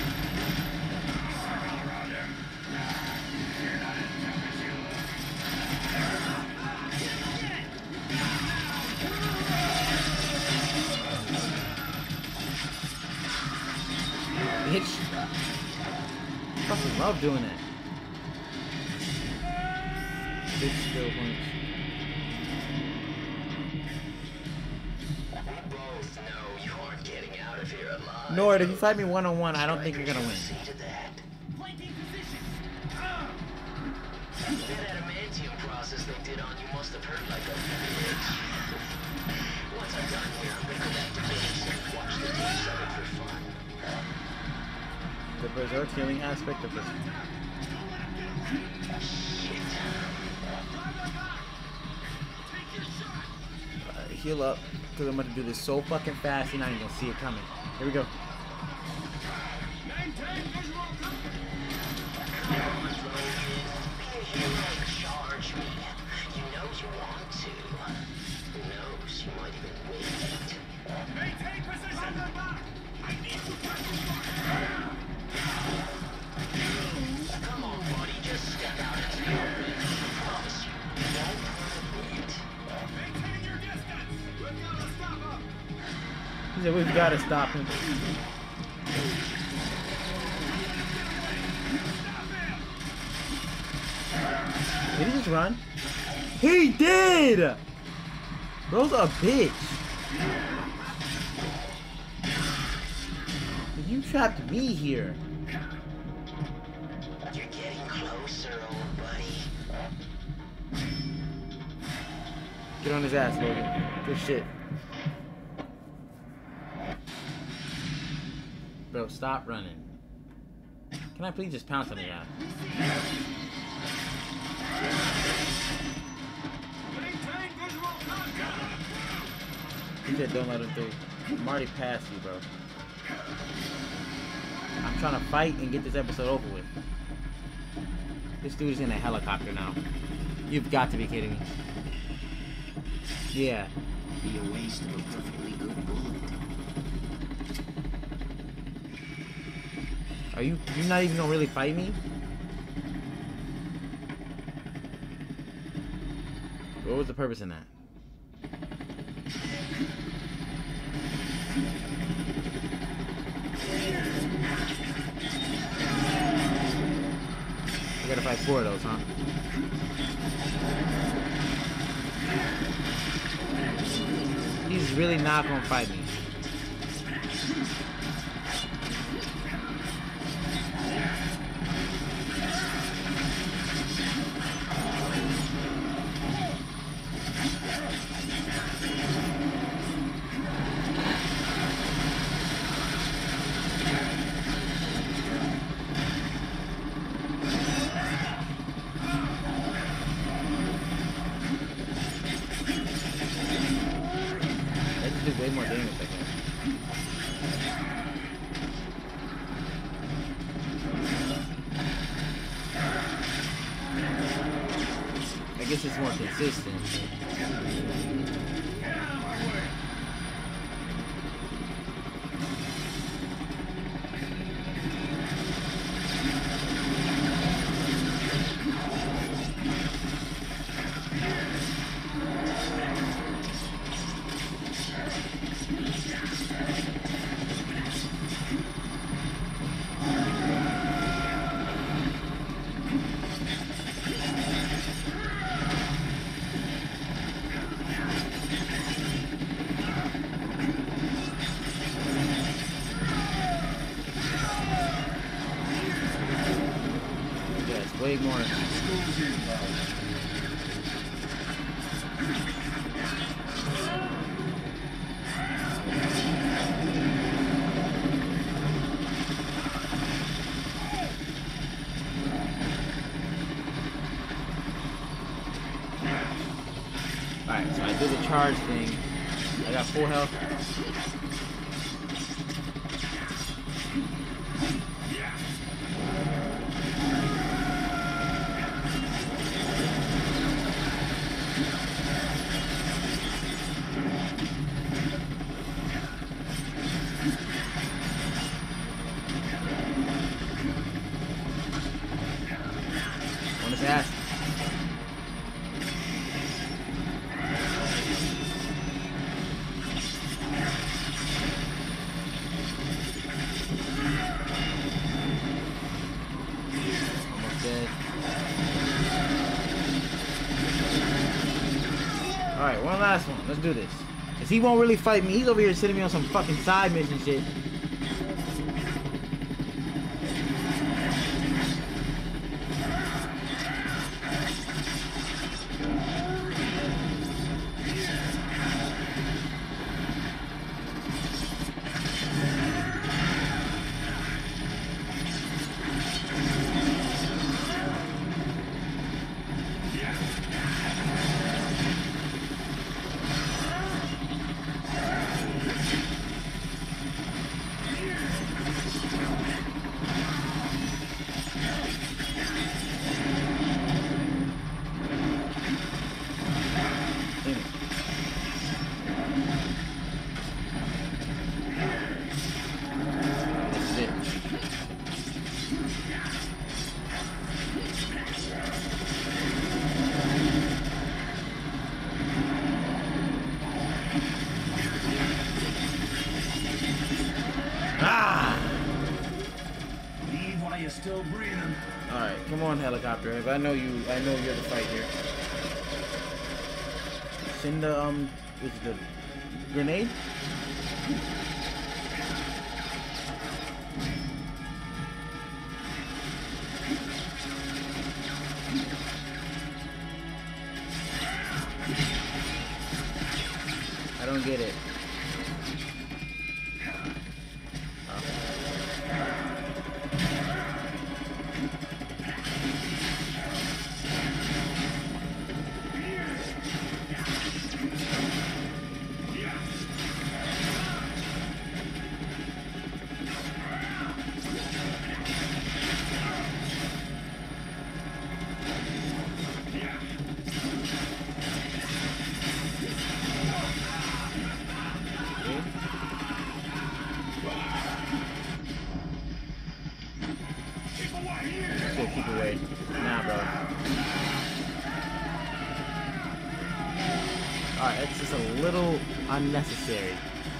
bitch. I fucking love doing that. Big skill points. We both know you aren't getting out of here alive. Nord, if you fight me one on one, I don't think you're gonna win. See to that. Flanking position. That adamantium process they did on you must have hurt like a bitch. Once I'm done here, I'm gonna go back to base and watch the team set up for fun. The berserk healing aspect of this. Uh, heal up, because I'm gonna do this so fucking fast, you're not even gonna see it coming. Here we go. Maintain visual contact. Charge me. You know you want to. Who knows? You might even wait. Maintain position. I need to Come on, buddy. Just step out into the open. I promise you, you won't hurt. maintain your distance. We've got to stop him. He said we've got to stop him. Did he just run? He did! Bro's a bitch. You trapped me here. You're getting closer, old buddy. Get on his ass, Logan. Good shit. Bro, stop running. Can I please just pounce on the guy? Maintain visual contact. He said don't let him through. I'm already past you, bro. I'm trying to fight and get this episode over with. This dude's in a helicopter now. You've got to be kidding me. Yeah. Be a waste of a perfectly good bullet. Are you you're not even gonna really fight me? What was the purpose in that? I gotta fight four of those, huh? He's really not gonna fight me. Way more damage, I guess. I guess it's more consistent. Way more. Alright, so I did the charge thing. I got full health. On his ass. Alright, one last one. Let's do this. Cause he won't really fight me. He's over here sitting me on some fucking side mission shit. Still breathing. Alright, come on, helicopter. If I know you, I know you're the fight here. Send the, um, what's the grenade? I don't get it. Keep away. Nah, bro. Alright, it's just a little unnecessary.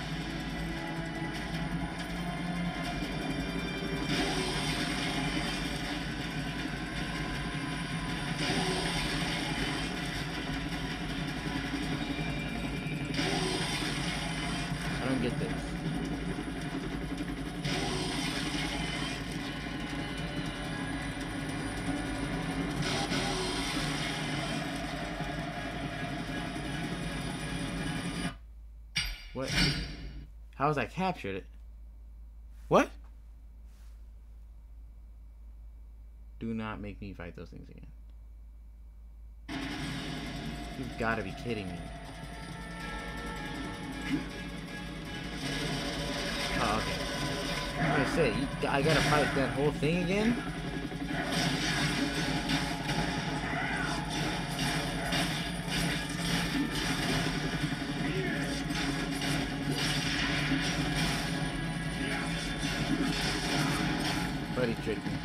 I don't get this. What? How was I captured it? What? Do not make me fight those things again. You've got to be kidding me. Oh, okay. Like I said, you, I gotta fight that whole thing again? Buddy tricked me.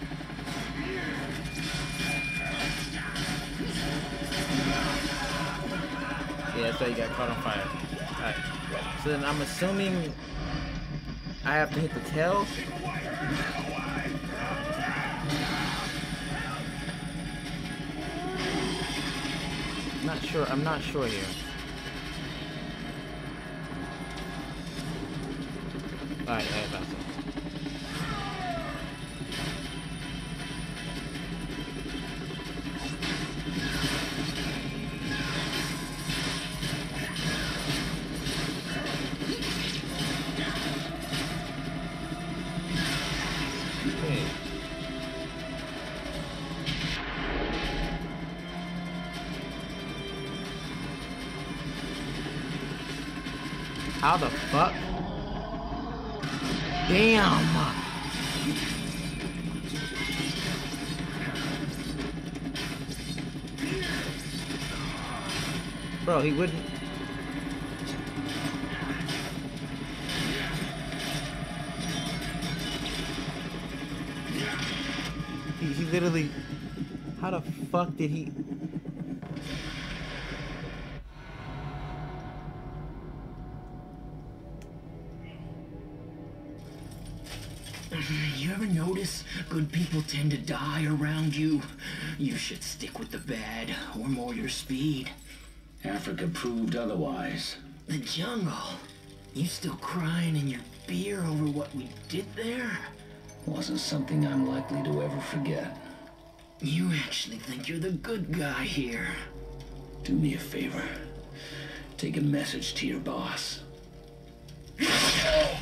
Yeah, that's why you got caught on fire. Alright. So then I'm assuming I have to hit the tail. I'm not sure. I'm not sure here. Alright, I thought so. How the fuck? Damn! Bro, he wouldn't. He, he literally. How the fuck did he? You ever notice good people tend to die around you? You should stick with the bad, or more your speed. Africa proved otherwise. The jungle? You still crying in your beer over what we did there? Wasn't something I'm likely to ever forget. You actually think you're the good guy here. Do me a favor. Take a message to your boss. I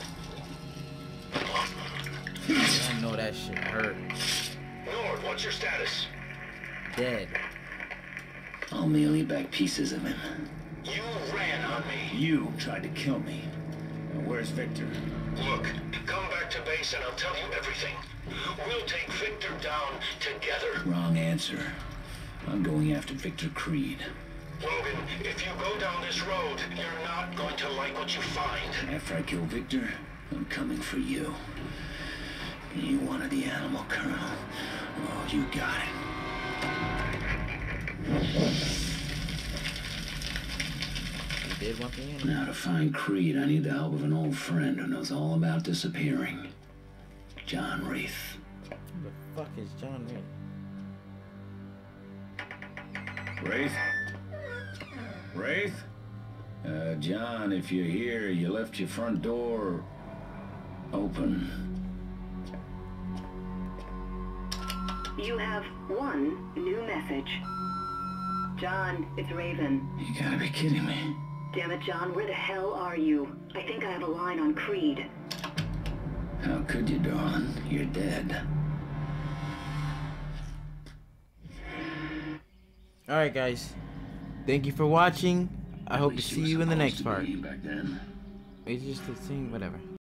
know that shit hurt. Nord, what's your status? Dead. I'll mail you back pieces of him. You ran on me. You tried to kill me. Now where's Victor? Look, come back to base and I'll tell you everything. We'll take Victor down together. Wrong answer. I'm going after Victor Creed. Logan, if you go down this road, you're not going to like what you find. After I kill Victor, I'm coming for you. You wanted the animal, Colonel. Oh, you got it. He did want the animal. Now to find Creed, I need the help of an old friend who knows all about disappearing. John Wraith. Who the fuck is John Wraith? Wraith? Wraith? Uh, John, if you're here, you left your front door open. You have one new message. John, it's Raven. You gotta be kidding me. Damn it, John, where the hell are you? I think I have a line on Creed. How could you, darling? You're dead. Alright, guys. Thank you for watching. I hope to see you in the next part. Back then. It's just the thing, whatever.